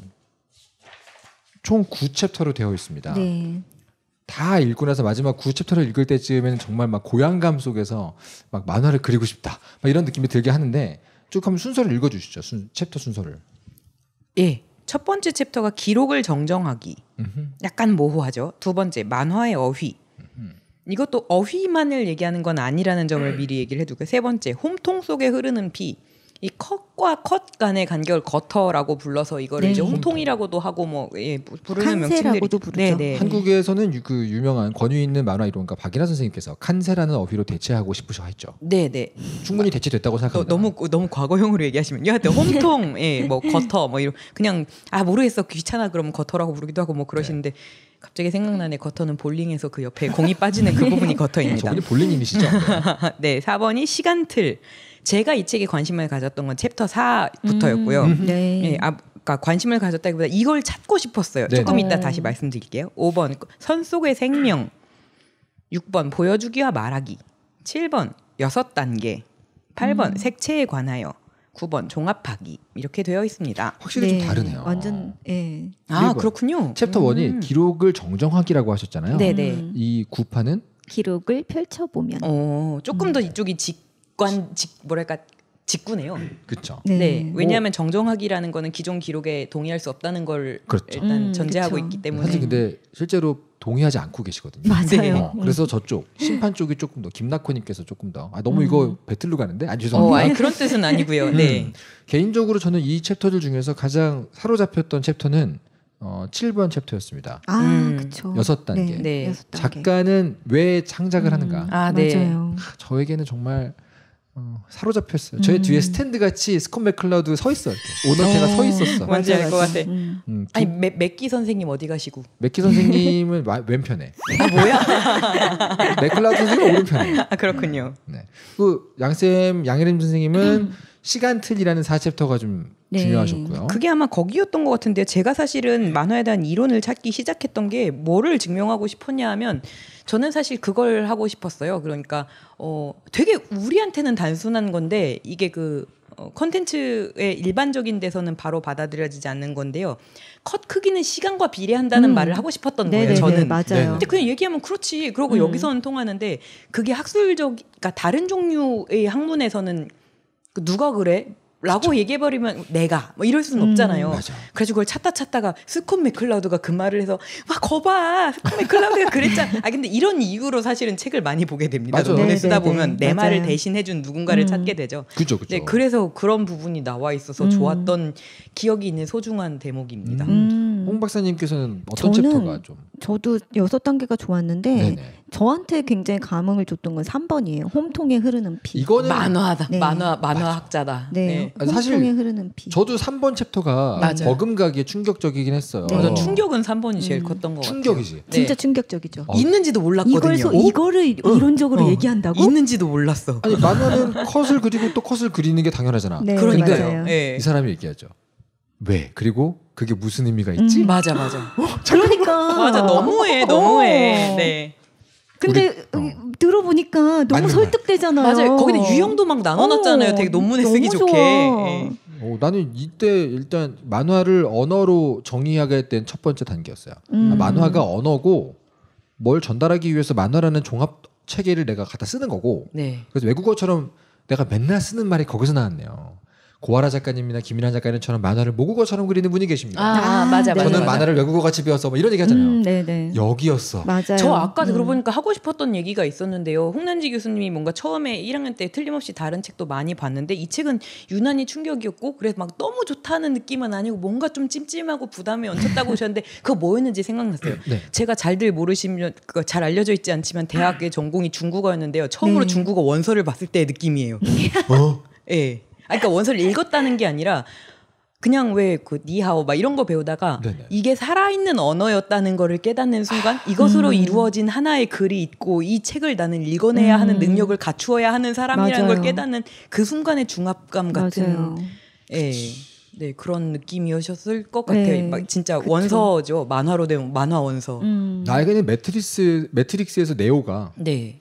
총 구 챕터로 되어 있습니다. 네. 다 읽고 나서 마지막 구 챕터를 읽을 때쯤에는 정말 막 고향감 속에서 막 만화를 그리고 싶다 막 이런 느낌이 들게 하는데 쭉 한번 순서를 읽어주시죠. 순, 챕터 순서를. 예. 첫 번째 챕터가 기록을 정정하기. 음흠. 약간 모호하죠. 두 번째 만화의 어휘. 이것도 어휘만을 얘기하는 건 아니라는 점을 미리 얘기를 해두고 세 번째 홈통 속에 흐르는 피. 이 컷과 컷 간의 간격을 거터라고 불러서 이거를 네. 이제 홈통이라고도 하고 뭐 예, 부르는 명칭들이 칸세라고도 부르죠. 네네. 한국에서는 유- 그 유명한 권위 있는 만화 이론가 박인하 선생님께서 칸세라는 어휘로 대체하고 싶으셔 했죠. 네네. 충분히 대체됐다고 너, 생각합니다. 너무 너무 과거형으로 얘기하시면 여하튼 홈통 예뭐 거터 뭐 이런 그냥 아 모르겠어 귀찮아 그러면 거터라고 부르기도 하고 뭐 그러시는데 갑자기 생각나네 거터는 볼링에서 그 옆에 공이 빠지는 그 부분이 거터입니다. 저분이 볼링님이시죠? 네 사 번이 시간틀. 제가 이 책에 관심을 가졌던 건 챕터 사부터였고요. 음, 네. 예, 아, 그러니까 관심을 가졌다기보다 이걸 찾고 싶었어요. 네. 조금 이따 어. 다시 말씀드릴게요. 오 번 선 속의 생명, 육 번 보여주기와 말하기, 칠 번 여섯 단계, 팔 번 음. 색채에 관하여, 구 번 종합하기 이렇게 되어 있습니다. 확실히 네. 좀 다르네요. 완전 예. 아 일 번. 그렇군요. 챕터 음. 원이 기록을 정정하기라고 하셨잖아요. 네네. 음. 이 구판은 기록을 펼쳐 보면. 어 조금 음. 더 이쪽이 직관 직 뭐랄까 직구네요. 그렇죠. 네. 왜냐하면 정정하기라는 거는 기존 기록에 동의할 수 없다는 걸 그렇죠. 일단 음, 전제하고 그쵸. 있기 때문에 사실 근데 실제로 동의하지 않고 계시거든요. 맞아요. 어, 그래서 저쪽 심판 쪽이 조금 더 김나코님께서 조금 더 아, 너무 음. 이거 배틀로 가는데 아 어, 죄송합니다. 아니 그런 뜻은 아니고요. 네. 음. 개인적으로 저는 이 챕터들 중에서 가장 사로잡혔던 챕터는 어, 칠 번 챕터였습니다. 아, 음. 그렇죠. 여섯 단계. 네, 네. 여섯 단계. 작가는 왜 창작을 음, 하는가? 아, 네. 맞아요. 저에게는 정말 어, 사로잡혔어요. 저의 음. 뒤에 스탠드 같이 스콧 맥클라우드 서 있어. 이렇게. 오너테가 서 있었어. 뭔지 알 것 같아. 음. 음, 아니 맥, 맥기 선생님 어디 가시고? 맥키 선생님은 와- 왼편에, 아 뭐야? 맥클라우드 선생님은 오른편에. 아 그렇군요. 네. 그 양쌤 양혜림 선생님은 시간 틀이라는 사 챕터가 좀 네. 중요하셨고요. 그게 아마 거기였던 것 같은데요. 제가 사실은 만화에 대한 이론을 찾기 시작했던 게 뭐를 증명하고 싶었냐 하면 저는 사실 그걸 하고 싶었어요. 그러니까 어 되게 우리한테는 단순한 건데 이게 그 어, 컨텐츠의 일반적인 데서는 바로 받아들여지지 않는 건데요. 컷 크기는 시간과 비례한다는 음. 말을 하고 싶었던 네네네, 거예요. 저는. 맞아요. 네. 근데 그냥 얘기하면 그렇지. 그러고 음. 여기서는 통하는데 그게 학술적, 그러니까 다른 종류의 학문에서는 그 누가 그래? 라고 얘기해버리면 내가 뭐 이럴 수는 음. 없잖아요. 맞아. 그래서 그걸 찾다 찾다가 스콧 맥클라우드가 그 말을 해서 와 거봐 스콧 맥클라우드가 그랬잖아. 아 근데 이런 이유로 사실은 책을 많이 보게 됩니다. 맞아. 논문을 네네네. 쓰다 보면 내 맞아요. 말을 대신해준 누군가를 음. 찾게 되죠. 그죠, 그죠. 네, 그래서 그런 부분이 나와 있어서 음. 좋았던 기억이 있는 소중한 대목입니다. 음. 홍 박사님께서는 어떤 저는 챕터가 좀? 저도 여섯 단계가 좋았는데 네네. 저한테 굉장히 감흥을 줬던 건 삼 번이에요. 홈통에 흐르는 피. 이거는 만화다, 네. 만화 만화학자다. 네, 아니, 사실 홈통에 흐르는 피. 저도 삼 번 챕터가 맞아요. 버금가기에 충격적이긴 했어요. 네. 맞아, 충격은 삼 번이 제일 음. 컸던 것 같아요. 충격이지. 네. 진짜 충격적이죠. 어. 있는지도 몰랐거든요. 이걸 소, 어? 이거를 이론적으로 어. 얘기한다고? 있는지도 몰랐어. 아니 만화는 컷을 그리고 또 컷을 그리는 게 당연하잖아. 네, 그러니까요. 맞아요. 예. 이 사람이 얘기하죠. 왜? 그리고 그게 무슨 의미가 있지? 음. 맞아 맞아. 그러니까 맞아 너무해 너무해. 어. 네. 근데 우리- 어, 들어보니까 너무 맞는 말. 설득되잖아요. 맞아요. 거기다 유형도 막 나눠놨잖아요. 어, 되게 논문에 쓰기 너무 좋게. 좋아. 예. 어, 나는 이때 일단 만화를 언어로 정의하게 된 첫 번째 단계였어요. 음. 아, 만화가 언어고 뭘 전달하기 위해서 만화라는 종합 체계를 내가 갖다 쓰는 거고. 네. 그래서 외국어처럼 내가 맨날 쓰는 말이 거기서 나왔네요. 고아라 작가님이나 김인환 작가님처럼 만화를 모국어처럼 그리는 분이 계십니다. 아, 맞아, 맞아, 저는 맞아. 만화를 외국어 같이 배워서 뭐 이런 얘기 하잖아요. 음, 네네. 여기였어. 맞아요. 저 아까 음. 들어보니까 하고 싶었던 얘기가 있었는데요. 홍난지 교수님이 뭔가 처음에 일 학년 때 틀림없이 다른 책도 많이 봤는데 이 책은 유난히 충격이었고 그래서 막 너무 좋다는 느낌은 아니고 뭔가 좀 찜찜하고 부담이 얹혔다고 하셨는데 그거 뭐였는지 생각났어요. 네. 제가 잘들 모르시면 그거 잘 알려져 있지 않지만 대학의 전공이 중국어였는데요. 처음으로 네. 중국어 원서를 봤을 때의 느낌이에요. 어? 예. 아, 그러니까 원서를 읽었다는 게 아니라 그냥 왜 그 니하오 막 이런 거 배우다가 네네. 이게 살아있는 언어였다는 거를 깨닫는 순간 이것으로 음. 이루어진 하나의 글이 있고 이 책을 나는 읽어내야 하는 음. 능력을 갖추어야 하는 사람이라는 맞아요. 걸 깨닫는 그 순간의 중압감 같은 맞아요. 예. 네, 그런 느낌이셨을 것 네, 같아요. 막 진짜 그쵸. 원서죠. 만화로 된 만화 원서. 음. 나에게는 매트릭스 매트릭스에서 네오가 네.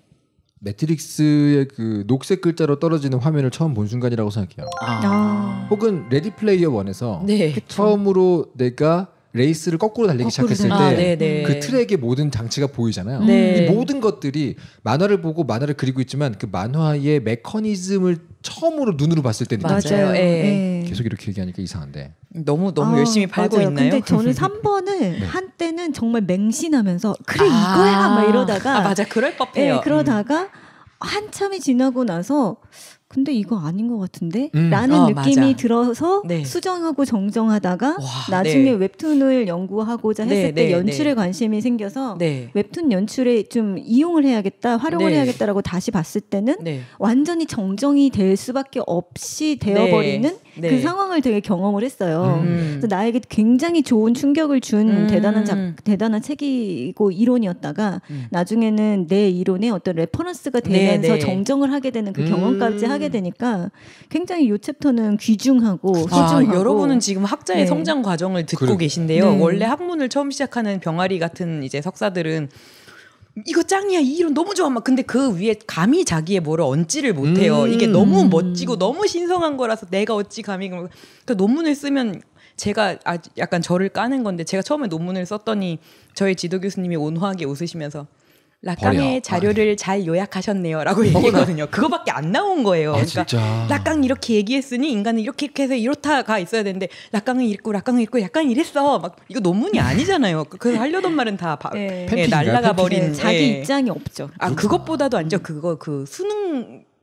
매트릭스의 그 녹색 글자로 떨어지는 화면을 처음 본 순간이라고 생각해요. 아. 혹은 레디 플레이어 원에서 네. 처음으로 내가 레이스를 거꾸로 달리기 거꾸로 시작했을 달리기. 아, 때 네, 그 네. 트랙의 모든 장치가 보이잖아요. 네. 이 모든 것들이 만화를 보고 만화를 그리고 있지만 그 만화의 메커니즘을 처음으로 눈으로 봤을 때 맞아요. 느껴져요. 맞아요. 예. 예. 계속 이렇게 얘기하니까 이상한데. 너무 너무 아, 열심히 팔고 맞아요. 있나요? 근데 저는 삼 번을 네. 한때는 정말 맹신하면서 그래 아. 이거야 막 이러다가 아, 맞아. 그럴 법해요. 예, 그러다가 한참이 지나고 나서 근데 이거 아닌 것 같은데? 음. 라는 어, 느낌이 맞아. 들어서 네. 수정하고 정정하다가 와, 나중에 네. 웹툰을 연구하고자 했을 네, 때 네, 연출에 네. 관심이 생겨서 네. 웹툰 연출에 좀 이용을 해야겠다, 활용을 네. 해야겠다라고 다시 봤을 때는 네. 완전히 정정이 될 수밖에 없이 되어버리는 네. 그 상황을 되게 경험을 했어요. 음. 그래서 나에게 굉장히 좋은 충격을 준 음. 대단한 작, 대단한 책이고 이론이었다가 음. 나중에는 내 이론에 어떤 레퍼런스가 네, 되면서 네. 정정을 하게 되는 그 음. 경험까지 하게 되니까 굉장히 이 챕터는 귀중하고 아, 소중하고 여러분은 지금 학자의 네. 성장 과정을 듣고 그래. 계신데요. 네. 원래 학문을 처음 시작하는 병아리 같은 이제 석사들은 이거 짱이야 이 이론 너무 좋아 막 근데 그 위에 감히 자기의 뭐를 얹지를 못해요. 음. 이게 너무 멋지고 너무 신성한 거라서 내가 어찌 감히 그 논문을 쓰면 제가 아, 약간 저를 까는 건데 제가 처음에 논문을 썼더니 저희 지도 교수님이 온화하게 웃으시면서 라깡의 버려. 자료를 잘 요약하셨네요라고 얘기했거든요. 그거밖에 안 나온 거예요. 아, 그러니까 진짜. 라깡 이렇게 얘기했으니 인간은 이렇게 이렇게 해서 이렇다가 있어야 되는데 라깡은 이랬고 라깡은 이랬고 약간 이랬어. 막 이거 논문이 아니잖아요. 그래서 하려던 말은 다 바, 네. 예, 팬픽인가요? 날라가 팬픽? 버린 네, 자기 예. 입장이 없죠. 아 그것보다도 아니죠. 그거 그 수능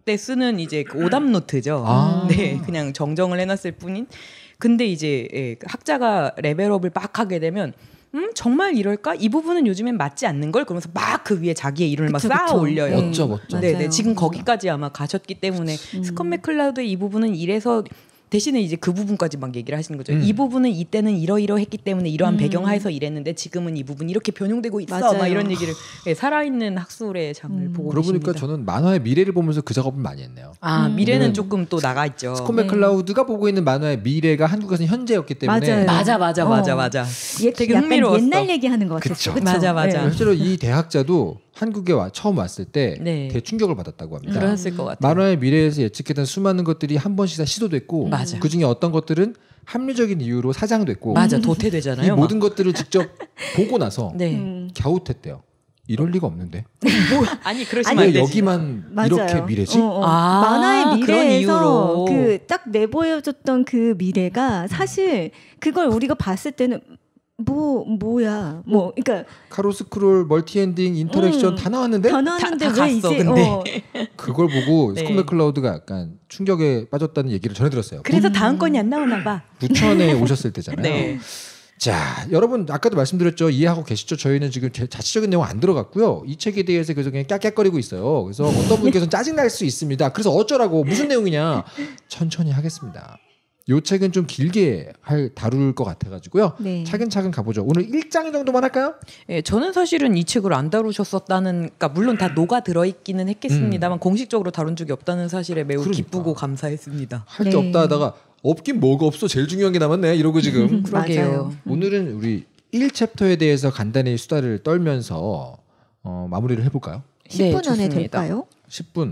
때 쓰는 이제 그 오답 노트죠. 아. 네, 그냥 정정을 해놨을 뿐인. 근데 이제 예, 학자가 레벨업을 막 하게 되면 음 정말 이럴까? 이 부분은 요즘엔 맞지 않는 걸 그러면서 막 그 위에 자기의 이름을 그쵸, 막 쌓아 그쵸. 올려요. 네. 멋져 멋져. 네, 맞아요. 네, 지금 거기까지 아마 가셨기 때문에 음. 스컷 맥클라우드의 이 부분은 이래서 대신에 이제 그 부분까지 막 얘기를 하시는 거죠. 음. 이 부분은 이때는 이러이러했기 때문에 이러한 음. 배경하에서 이랬는데 지금은 이 부분 이렇게 변형되고 있어. 맞아요. 막 이런 얘기를 예, 살아있는 학술의 장을 음. 보고 그러고 보니까 계십니다. 저는 만화의 미래를 보면서 그 작업을 많이 했네요. 아 음. 미래는 음. 조금 또 나가 있죠. 스콧 네. 맥클라우드가 보고 있는 만화의 미래가 한국에서는 현재였기 때문에 맞아요. 맞아 맞아 맞아 어. 맞아. 예, 되게 약간 흥미로웠어. 옛날 얘기하는 것 같았어. 그쵸. 그쵸? 맞아, 맞아. 네. 실제로 이 대학자도 한국에 와, 처음 왔을 때 네. 대충격을 받았다고 합니다. 그랬을 것 같아요. 만화의 미래에서 예측했던 수많은 것들이 한 번씩 다 시도됐고 맞아. 그 중에 어떤 것들은 합리적인 이유로 사장됐고 맞아 이 도태되잖아요. 모든 것들을 직접 보고 나서 네. 음. 갸웃했대요. 이럴 리가 없는데 뭐, 아니 그러시면 왜 안 되지. 여기만 맞아요. 이렇게 미래지? 어, 어. 아, 만화의 그런 미래에서 이유로. 그 딱 내보여줬던 그 미래가 사실 그걸 우리가 봤을 때는 뭐 뭐야 뭐 그러니까 카로스크롤 멀티엔딩 인터랙션 음, 다 나왔는데 다 나왔는데 다- 다 왜 갔어, 이제 근데. 어, 그걸 보고 네. 스콧 맥클라우드가 약간 충격에 빠졌다는 얘기를 전해 들었어요. 그래서 다음 건이 안 나오나 봐. 부천에 오셨을 때잖아요. 네. 자, 여러분 아까도 말씀드렸죠. 이해하고 계시죠? 저희는 지금 제 자체적인 내용 안 들어갔고요. 이 책에 대해서 계속 그냥 깍깍거리고 있어요. 그래서 어떤 분께서는 짜증 날 수 있습니다. 그래서 어쩌라고 무슨 내용이냐? 천천히 하겠습니다. 요 책은 좀 길게 할 다룰 것 같아가지고요. 네. 차근차근 가보죠. 오늘 일 장 정도만 할까요? 예, 저는 사실은 이 책을 안 다루셨었다는, 그러니까 물론 다 녹아 들어 있기는 했겠습니다만 공식적으로 다룬 적이 없다는 사실에 매우 그러니까. 기쁘고 감사했습니다. 할 게 네. 없다 하다가 없긴 뭐가 없어. 제일 중요한 게 남았네. 이러고 지금. 맞아요. 오늘은 우리 일 챕터에 대해서 간단히 수다를 떨면서 어, 마무리를 해볼까요? 십 분 네, 안에 좋습니다. 될까요? 십 분.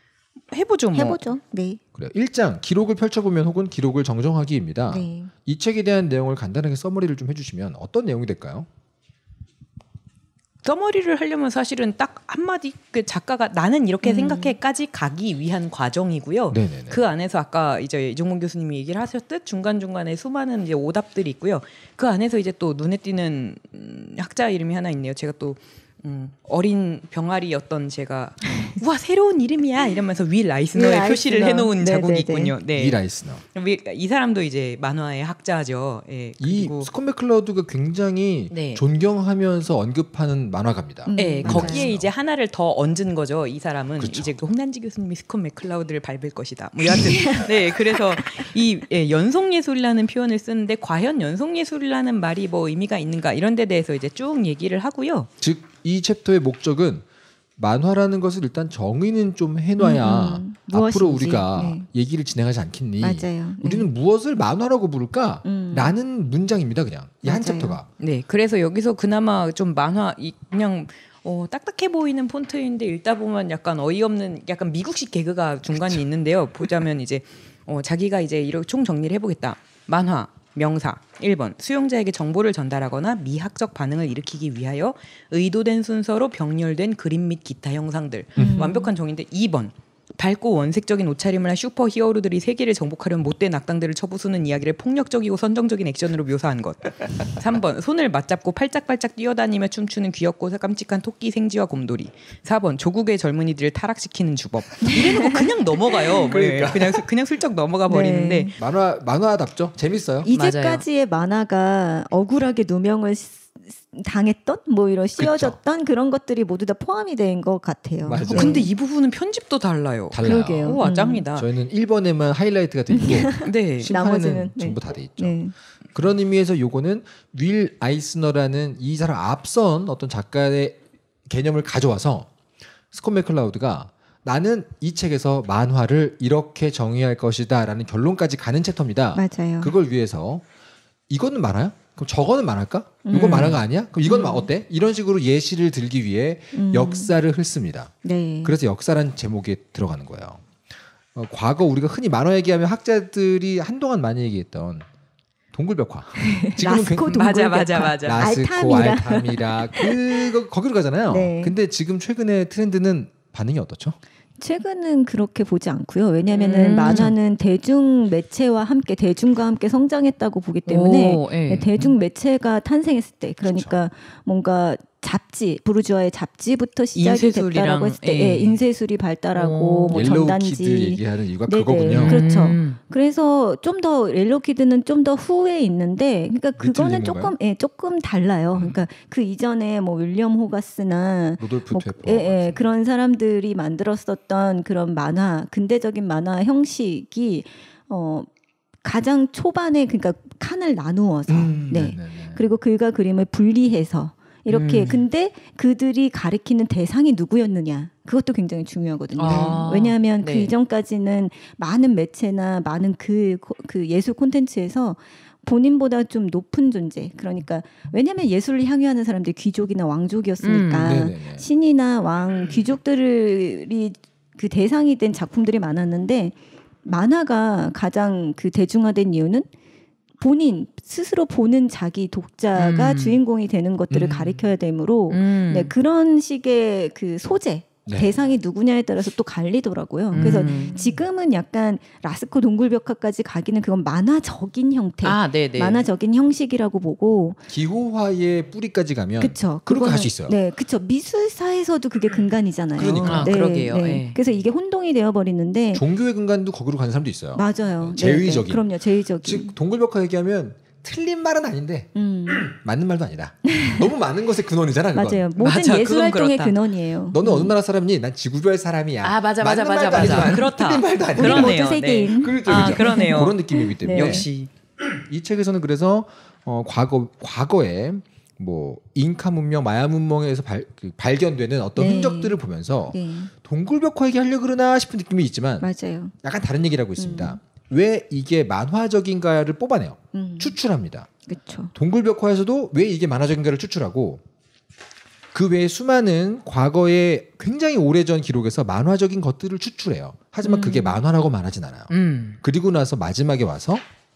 해보죠 뭐. 해보죠. 네. 그래요. 일 장 기록을 펼쳐보면 혹은 기록을 정정하기입니다. 네. 이 책에 대한 내용을 간단하게 서머리를 좀 해주시면 어떤 내용이 될까요? 서머리를 하려면 사실은 딱 한마디 그 작가가 나는 이렇게 음. 생각해까지 가기 위한 과정이고요. 네네네. 그 안에서 아까 이제 이종문 교수님이 얘기를 하셨듯 중간 중간에 수많은 이제 오답들이 있고요. 그 안에서 이제 또 눈에 띄는 음, 학자 이름이 하나 있네요. 제가 또 음, 어린 병아리였던 제가 우와 새로운 이름이야 이러면서 윌 라이스너의 윌 표시를 라이스너. 해놓은 자국이 네네네. 있군요. 네. 이 라이스너. 위- 이 사람도 이제 만화의 학자죠. 예, 이 그리고 스콧 맥클라우드가 굉장히 네. 존경하면서 언급하는 만화가입니다. 음, 네, 맞아요. 거기에 이제 하나를 더 얹은 거죠. 이 사람은 그쵸. 이제 그 홍난지 교수님이 스콧 맥클라우드를 밟을 것이다. 뭐 여하튼 네, 그래서 이 예, 연속 예술이라는 표현을 쓰는데 과연 연속 예술이라는 말이 뭐 의미가 있는가 이런 데 대해서 이제 쭉 얘기를 하고요. 즉 이 챕터의 목적은 만화라는 것을 일단 정의는 좀 해놔야 음, 음. 앞으로 무엇인지. 우리가 네. 얘기를 진행하지 않겠니? 맞아요. 네. 우리는 무엇을 만화라고 부를까? 음. 라는 문장입니다. 그냥 이 한 맞아요. 챕터가. 네, 그래서 여기서 그나마 좀 만화 이 그냥 어, 딱딱해 보이는 폰트인데 읽다 보면 약간 어이없는 약간 미국식 개그가 중간에 있는데요. 보자면 이제 어, 자기가 이제 이렇게 총 정리를 해보겠다. 만화, 명사. 일 번 수용자에게 정보를 전달하거나 미학적 반응을 일으키기 위하여 의도된 순서로 병렬된 그림 및 기타 형상들. 음. 완벽한 정의인데 이 번 밝고 원색적인 옷차림을 한 슈퍼 히어로들이 세계를 정복하려는 못된 악당들을 쳐부수는 이야기를 폭력적이고 선정적인 액션으로 묘사한 것. 삼 번 손을 맞잡고 팔짝팔짝 뛰어다니며 춤추는 귀엽고 깜찍한 토끼 생쥐와 곰돌이. 사 번 조국의 젊은이들을 타락시키는 주법. 이래놓고 그냥 넘어가요. 그러니까. 그냥 그냥 슬쩍 넘어가 버리는데 네. 만화 만화답죠. 재밌어요. 이제까지의 만화가 억울하게 누명을 쓰- 당했던 뭐 이런 씌워졌던 그런 것들이 모두 다 포함이 된 것 같아요. 맞아요. 네. 근데 이 부분은 편집도 달라요. 달라요. 그러게요. 우와 음. 짱이다. 저희는 일 번에만 하이라이트가 돼 있고 네. 심판은 나머지는, 네. 전부 다 돼 있죠. 네. 그런 의미에서 요거는 윌 아이스너라는 이 사람 앞선 어떤 작가의 개념을 가져와서 스콧 맥클라우드가 나는 이 책에서 만화를 이렇게 정의할 것이다라는 결론까지 가는 챕터입니다. 맞아요. 그걸 위해서 이거는 만화야? 그럼 저거는 만화일까? 이건 음. 만화가 아니야? 그럼 이건 어때? 이런 식으로 예시를 들기 위해 음. 역사를 훑습니다. 네. 그래서 역사란 제목에 들어가는 거예요. 어, 과거 우리가 흔히 만화 얘기하면 학자들이 한동안 많이 얘기했던 동굴벽화. 지금은 라스코 굉- 맞아 동굴벽화. 맞아 맞아. 라스코, 알타미라. 알타미라 그거 거기로 가잖아요. 네. 근데 지금 최근의 트렌드는 반응이 어떻죠? 최근은 그렇게 보지 않고요. 왜냐하면은 음. 만화는 대중 매체와 함께 대중과 함께 성장했다고 보기 때문에 오, 예. 네, 대중 매체가 탄생했을 때 그러니까 뭔가 잡지, 부르주아의 잡지부터 시작이 인쇄술이랑, 됐다라고 했을 때 예. 예, 인쇄술이 발달하고 오. 뭐 옐로우 전단지 키드 얘기하는 이유가 네네. 그거군요. 그렇죠. 음. 그래서 좀 더 옐로우키드는 좀 더 후에 있는데, 그러니까 그거는 리틀 조금 리모인가요? 예, 조금 달라요. 그러니까 그 이전에 뭐 윌리엄 호가스나 로돌프 뭐, 퇴퍼 예, 예, 그런 사람들이 만들었었던 그런 만화, 근대적인 만화 형식이 어 가장 초반에 그러니까 칸을 나누어서 음, 네. 네네네. 그리고 글과 그림을 분리해서 이렇게 음. 근데 그들이 가리키는 대상이 누구였느냐 그것도 굉장히 중요하거든요. 아, 왜냐하면 그 네. 이전까지는 많은 매체나 많은 그, 그 예술 콘텐츠에서 본인보다 좀 높은 존재, 그러니까 왜냐하면 예술을 향유하는 사람들이 귀족이나 왕족이었으니까 음, 네네네. 신이나 왕 귀족들이 그 대상이 된 작품들이 많았는데, 만화가 가장 그 대중화된 이유는 본인 스스로 보는 자기 독자가 음. 주인공이 되는 것들을 음. 가리켜야 되므로 음. 네, 그런 식의 그 소재 네. 대상이 누구냐에 따라서 또 갈리더라고요. 그래서 음. 지금은 약간 라스코 동굴벽화까지 가기는 그건 만화적인 형태, 아, 네네. 만화적인 형식이라고 보고, 기호화의 뿌리까지 가면 그쵸. 그렇게 그거는- 할 수 있어요. 네, 그쵸. 미술사에서도 그게 근간이잖아요. 그러니까. 아, 그러게요. 네. 그래서 이게 혼동이 되어 버리는데 종교의 근간도 거기로 가는 사람도 있어요. 맞아요. 네, 제의적인. 네, 그럼요, 제의적인. 즉 동굴벽화 얘기하면 틀린 말은 아닌데 음, 맞는 말도 아니다. 너무 많은 것의 근원이잖아. 그건. 맞아요. 모든 맞아, 예술 그건 활동의 그렇다. 근원이에요. 너는 음. 어느 나라 사람이니? 난 지구별 사람이야. 아, 맞아, 맞아, 맞는 맞아, 말도 맞아. 아니지만 그렇다. 틀린 말도 아니다. 우리 그러네요. 모두 세계인. 네. 그렇죠, 아, 그렇죠. 그러네요. 그런 느낌이기 때문에 네. 역시. 이 책에서는 그래서 어, 과거 과거에 뭐 잉카 문명, 마야 문명에서 발, 그 발견되는 어떤 네. 흔적들을 보면서 네, 동굴벽화 얘기하려고 그러나 싶은 느낌이 있지만 맞아요. 약간 다른 얘기를 하고 있습니다. 왜 이게 만화적인가를 뽑아내요. 음, 추출합니다. 그렇죠. 동굴벽화에서도 왜 이게 만화적인가를 추출하고, 그 외에 수많은 과거의 굉장히 오래전 기록에서 만화적인 것들을 추출해요. 하지만 음. 그게 만화라고 말하진 않아요. 음. 그리고 나서 마지막에 와서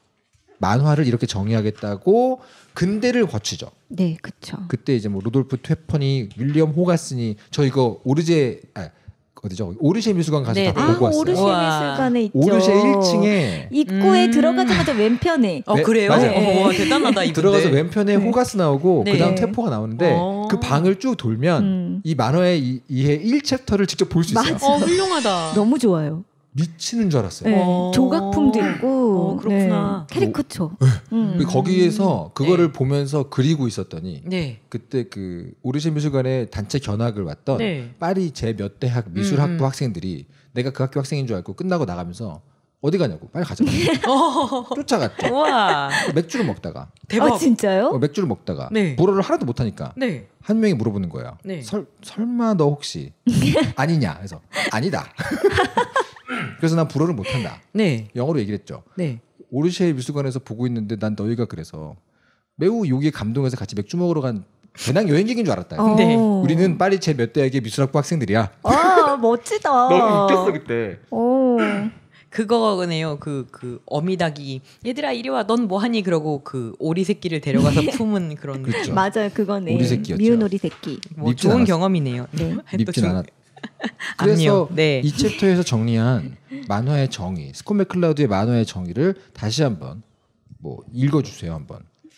만화를 이렇게 정의하겠다고 근대를 거치죠. 네, 그렇죠. 그때 이제 뭐 루돌프 퇴퍼니, 윌리엄 호가스니, 저 이거 오르제 아, 어디죠? 오르쉐 미술관 가서 네, 다 네. 보고 아, 왔어요. 오르쉐 우와. 미술관에 있죠. 오르쉐 일 층에 입구에 음. 들어가자마자 왼편에. 어, 네, 그래요? 맞아요. 어, 와, 대단하다, 이분들. 들어가서 왼편에 네. 호가스 나오고 네. 그다음 퇴포가 나오는데 어. 그 방을 쭉 돌면 음. 이 만화의 이, 이해 일 챕터를 직접 볼 수 있어요. 맞아. 어, 훌륭하다. 너무 좋아요. 미치는 줄 알았어요. 네, 어. 조각품도 있고. 어, 그렇구나. 네, 캐리커처. 음. 그리고 거기에서 그거를 네. 보면서 그리고 있었더니 네. 그때 그 오르쉐 미술관에 단체 견학을 왔던 네. 파리 제 몇 대학 미술학부 음, 음. 학생들이 내가 그 학교 학생인 줄 알고 끝나고 나가면서 어디 가냐고 빨리 가자고 쫓아갔죠. 우와. 맥주를 먹다가 대박. 아, 진짜요? 어, 맥주를 먹다가 네. 불어를 하나도 못하니까 네. 한 명이 물어보는 거예요. 네. 설, 설마 너 혹시 아니냐? 그래서 아니다. 그래서 난 불어를 못한다. 네. 영어로 얘기를 했죠. 네. 오르쉐 미술관에서 보고 있는데 난 너희가 그래서 매우 여기에 감동해서 같이 맥주 먹으러 간 배낭 여행객인 줄 알았다. 어. 네. 우리는 파리 제 몇 대학의 미술학부 학생들이야. 아, 멋지다. 너무 웃겼어 그때. 오. 그거네요. 그, 그, 어미닭이, 얘들아, 이리 와, 넌 뭐 하니? 그러고 그 오리 새끼를 데려가서 품은 그런. 그렇죠. 맞아요, 그거네. 오리 새끼였죠. 미운 오리 새끼. 뭐 밉진 좋은 않았어. 경험이네요. 네. 또 밉진 좀- 않았. 암요. 그래서 네. 이 챕터에서 정리한 만화의 정의, 스콧 맥클라우드의 만화의 정의를 다시 한번 뭐 읽어주세요 한번.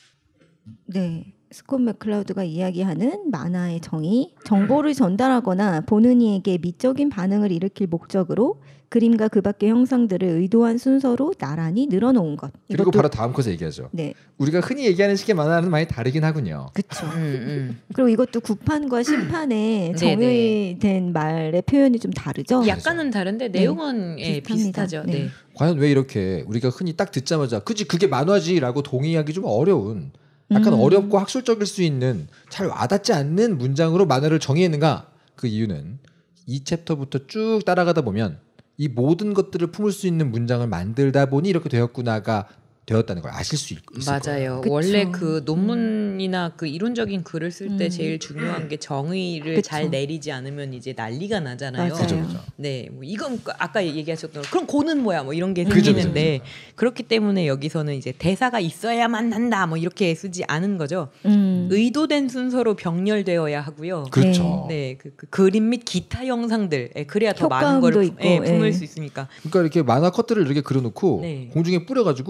네. 스콧 맥클라우드가 이야기하는 만화의 정의, 정보를 전달하거나 보는 이에게 미적인 반응을 일으킬 목적으로 그림과 그 밖의 형상들을 의도한 순서로 나란히 늘어놓은 것. 그리고 이것도- 바로 다음 컷에 얘기하죠. 네, 우리가 흔히 얘기하는 식의 만화는 많이 다르긴 하군요. 그렇죠. 음, 음. 그리고 이것도 구판과 심판의 네, 정의된 말의 표현이 좀 다르죠. 약간은 다른데 내용은 예, 비슷합니다. 비슷하죠. 네. 네. 과연 왜 이렇게 우리가 흔히 딱 듣자마자 그지 그게 만화지라고 동의하기 좀 어려운, 약간 음. 어렵고 학술적일 수 있는, 잘 와닿지 않는 문장으로 만화를 정의했는가? 그 이유는 이 챕터부터 쭉 따라가다 보면 이 모든 것들을 품을 수 있는 문장을 만들다 보니 이렇게 되었구나가 되었다는 걸 아실 수 있, 있을 맞아요. 거예요. 그쵸. 원래 그 논문이나 그 이론적인 글을 쓸 때 음. 제일 중요한 게 정의를 그쵸. 잘 내리지 않으면 이제 난리가 나잖아요. 맞아요. 그죠, 그죠. 네, 뭐 이건 그 아까 얘기하셨던 그럼 고는 뭐야, 뭐 이런 게 그죠, 그죠, 생기는데 그렇기 때문에 여기서는 이제 대사가 있어야만 한다, 뭐 이렇게 쓰지 않은 거죠. 음. 의도된 순서로 병렬되어야 하고요. 그렇죠. 네, 그, 그 그림 및 기타 형상들, 예, 그래야 더 많은 효과음도 걸 있고, 예, 품을 예. 수 있으니까. 그러니까 이렇게 만화 컷들을 이렇게 그려놓고 네. 공중에 뿌려가지고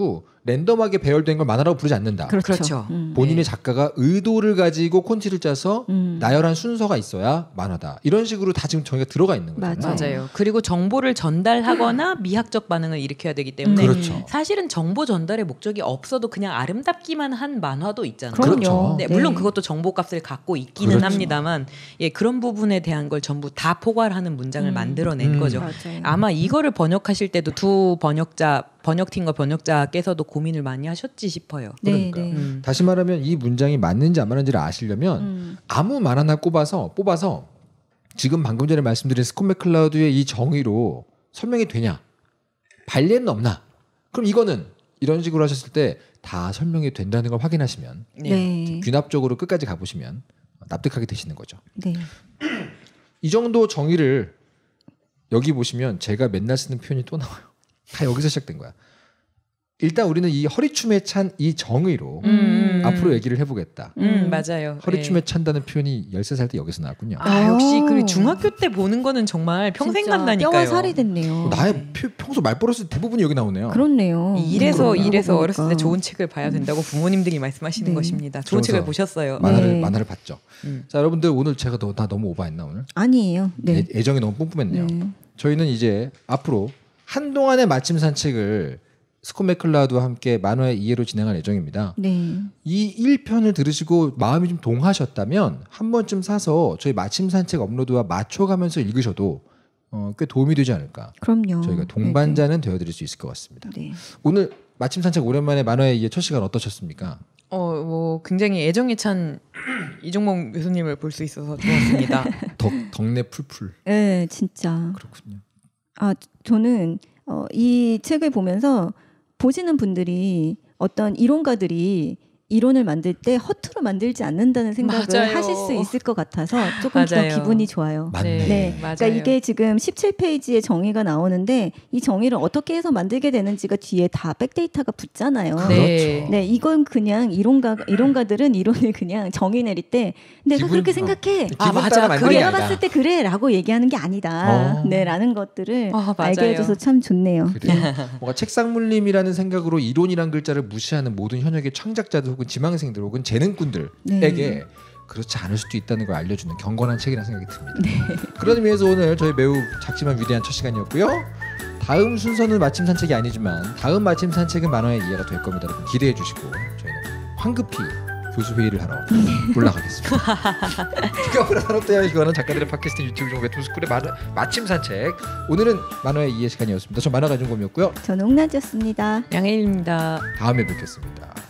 랜덤하게 배열된 걸 만화라고 부르지 않는다. 그렇죠. 그렇죠. 음. 본인의 네. 작가가 의도를 가지고 콘티를 짜서 음. 나열한 순서가 있어야 만화다. 이런 식으로 다 지금 정의가 들어가 있는 거잖아요. 맞아요. 맞아요. 그리고 정보를 전달하거나 미학적 반응을 일으켜야 되기 때문에 그렇죠. 사실은 정보 전달의 목적이 없어도 그냥 아름답기만 한 만화도 있잖아요. 그럼요. 그렇죠. 네, 네. 물론 그것도 정보값을 갖고 있기는 그렇죠. 합니다만 예, 그런 부분에 대한 걸 전부 다 포괄하는 문장을 음. 만들어낸 음. 거죠. 맞아요. 아마 이거를 번역하실 때도 두 번역자 번역팀과 번역자께서도 고민을 많이 하셨지 싶어요. 네, 그러니까. 네. 음. 다시 말하면 이 문장이 맞는지 안 맞는지를 아시려면 음. 아무 말 하나 꼽아서 뽑아서 지금 방금 전에 말씀드린 스콧 맥클라우드의 이 정의로 설명이 되냐? 발례는 없나? 그럼 이거는 이런 식으로 하셨을 때 다 설명이 된다는 걸 확인하시면 네. 네. 귀납적으로 끝까지 가보시면 납득하게 되시는 거죠. 네. 이 정도 정의를 여기 보시면 제가 맨날 쓰는 표현이 또 나와요. 다 여기서 시작된 거야. 일단 우리는 이 허리춤에 찬 이 정의로 음, 음, 앞으로 얘기를 해보겠다. 음, 맞아요. 허리춤에 네. 찬다는 표현이 열세 살 때 여기서 나왔군요. 아, 역시 오. 그 중학교 때 보는 거는 정말 평생 진짜 간다니까요. 뼈와 살이 됐네요. 나의 표- 평소 말버릇 대부분이 여기 나오네요. 그렇네요. 이래서 음, 이래서 그러고 어렸을 때 보니까. 좋은 책을 봐야 된다고 부모님들이 말씀하시는 네. 것입니다. 좋은 그러면서 책을 보셨어요. 만화를 네. 만화를 봤죠. 음. 자 여러분들 오늘 제가 너, 나 너무 오버했나 오늘? 아니에요. 네. 애, 애정이 너무 뿜뿜했네요. 네. 저희는 이제 앞으로 한동안의 마침 산책을 스콧 맥클라우드와 함께 만화의 이해로 진행할 예정입니다. 네. 이 일 편을 들으시고 마음이 좀 동하셨다면 한 번쯤 사서 저희 마침 산책 업로드와 맞춰가면서 읽으셔도 어, 꽤 도움이 되지 않을까. 그럼요. 저희가 동반자는 되어드릴 수 있을 것 같습니다. 네. 오늘 마침 산책 오랜만에 만화의 이해 첫 시간 어떠셨습니까? 어, 뭐 굉장히 애정에 찬 이종목 교수님을 볼 수 있어서 좋았습니다. 덕, 덕내 풀풀. 네, 진짜. 그렇군요. 아, 저는 어, 이 책을 보면서 보시는 분들이 어떤 이론가들이 이론을 만들 때 허투루 만들지 않는다는 생각을 맞아요. 하실 수 있을 것 같아서 조금 더 맞아요. 기분이 좋아요. 맞네. 네, 맞아요. 그러니까 이게 지금 십칠 페이지의 정의가 나오는데 이 정의를 어떻게 해서 만들게 되는지가 뒤에 다 백데이터가 붙잖아요. 그렇죠. 네. 네, 이건 그냥 이론가 이론가들은 이론을 그냥 정의 내릴 때 내가 기분- 그렇게 어. 생각해. 아, 기분 맞아. 따라 만드는 그 게 내가 아니다. 봤을 때 그래라고 얘기하는 게 아니다. 어. 네라는 것들을 아, 맞아요. 알게 해줘서 참 좋네요. 그래요. 뭔가 책상 물림이라는 생각으로 이론이란 글자를 무시하는 모든 현역의 창작자들 혹은 지망생들 혹은 재능꾼들에게 네. 그렇지 않을 수도 있다는 걸 알려주는 경건한 책이라는 생각이 듭니다. 네. 그런 의미에서 오늘 저희 매우 작지만 위대한 첫 시간이었고요. 다음 순서는 마침 산책이 아니지만 다음 마침 산책은 만화의 이해가 될 겁니다. 여러분 기대해 주시고 저희는 황급히 교수 회의를 하러 올라가겠습니다. 기가브라 산업대학에 기관한 작가들의 팟캐스트 유튜브 종교 투스쿨의 마, 마침 산책. 오늘은 만화의 이해 시간이었습니다. 전 만화가 준검이었고요. 저는 옥나지였습니다. 양혜일입니다. 다음에 뵙겠습니다.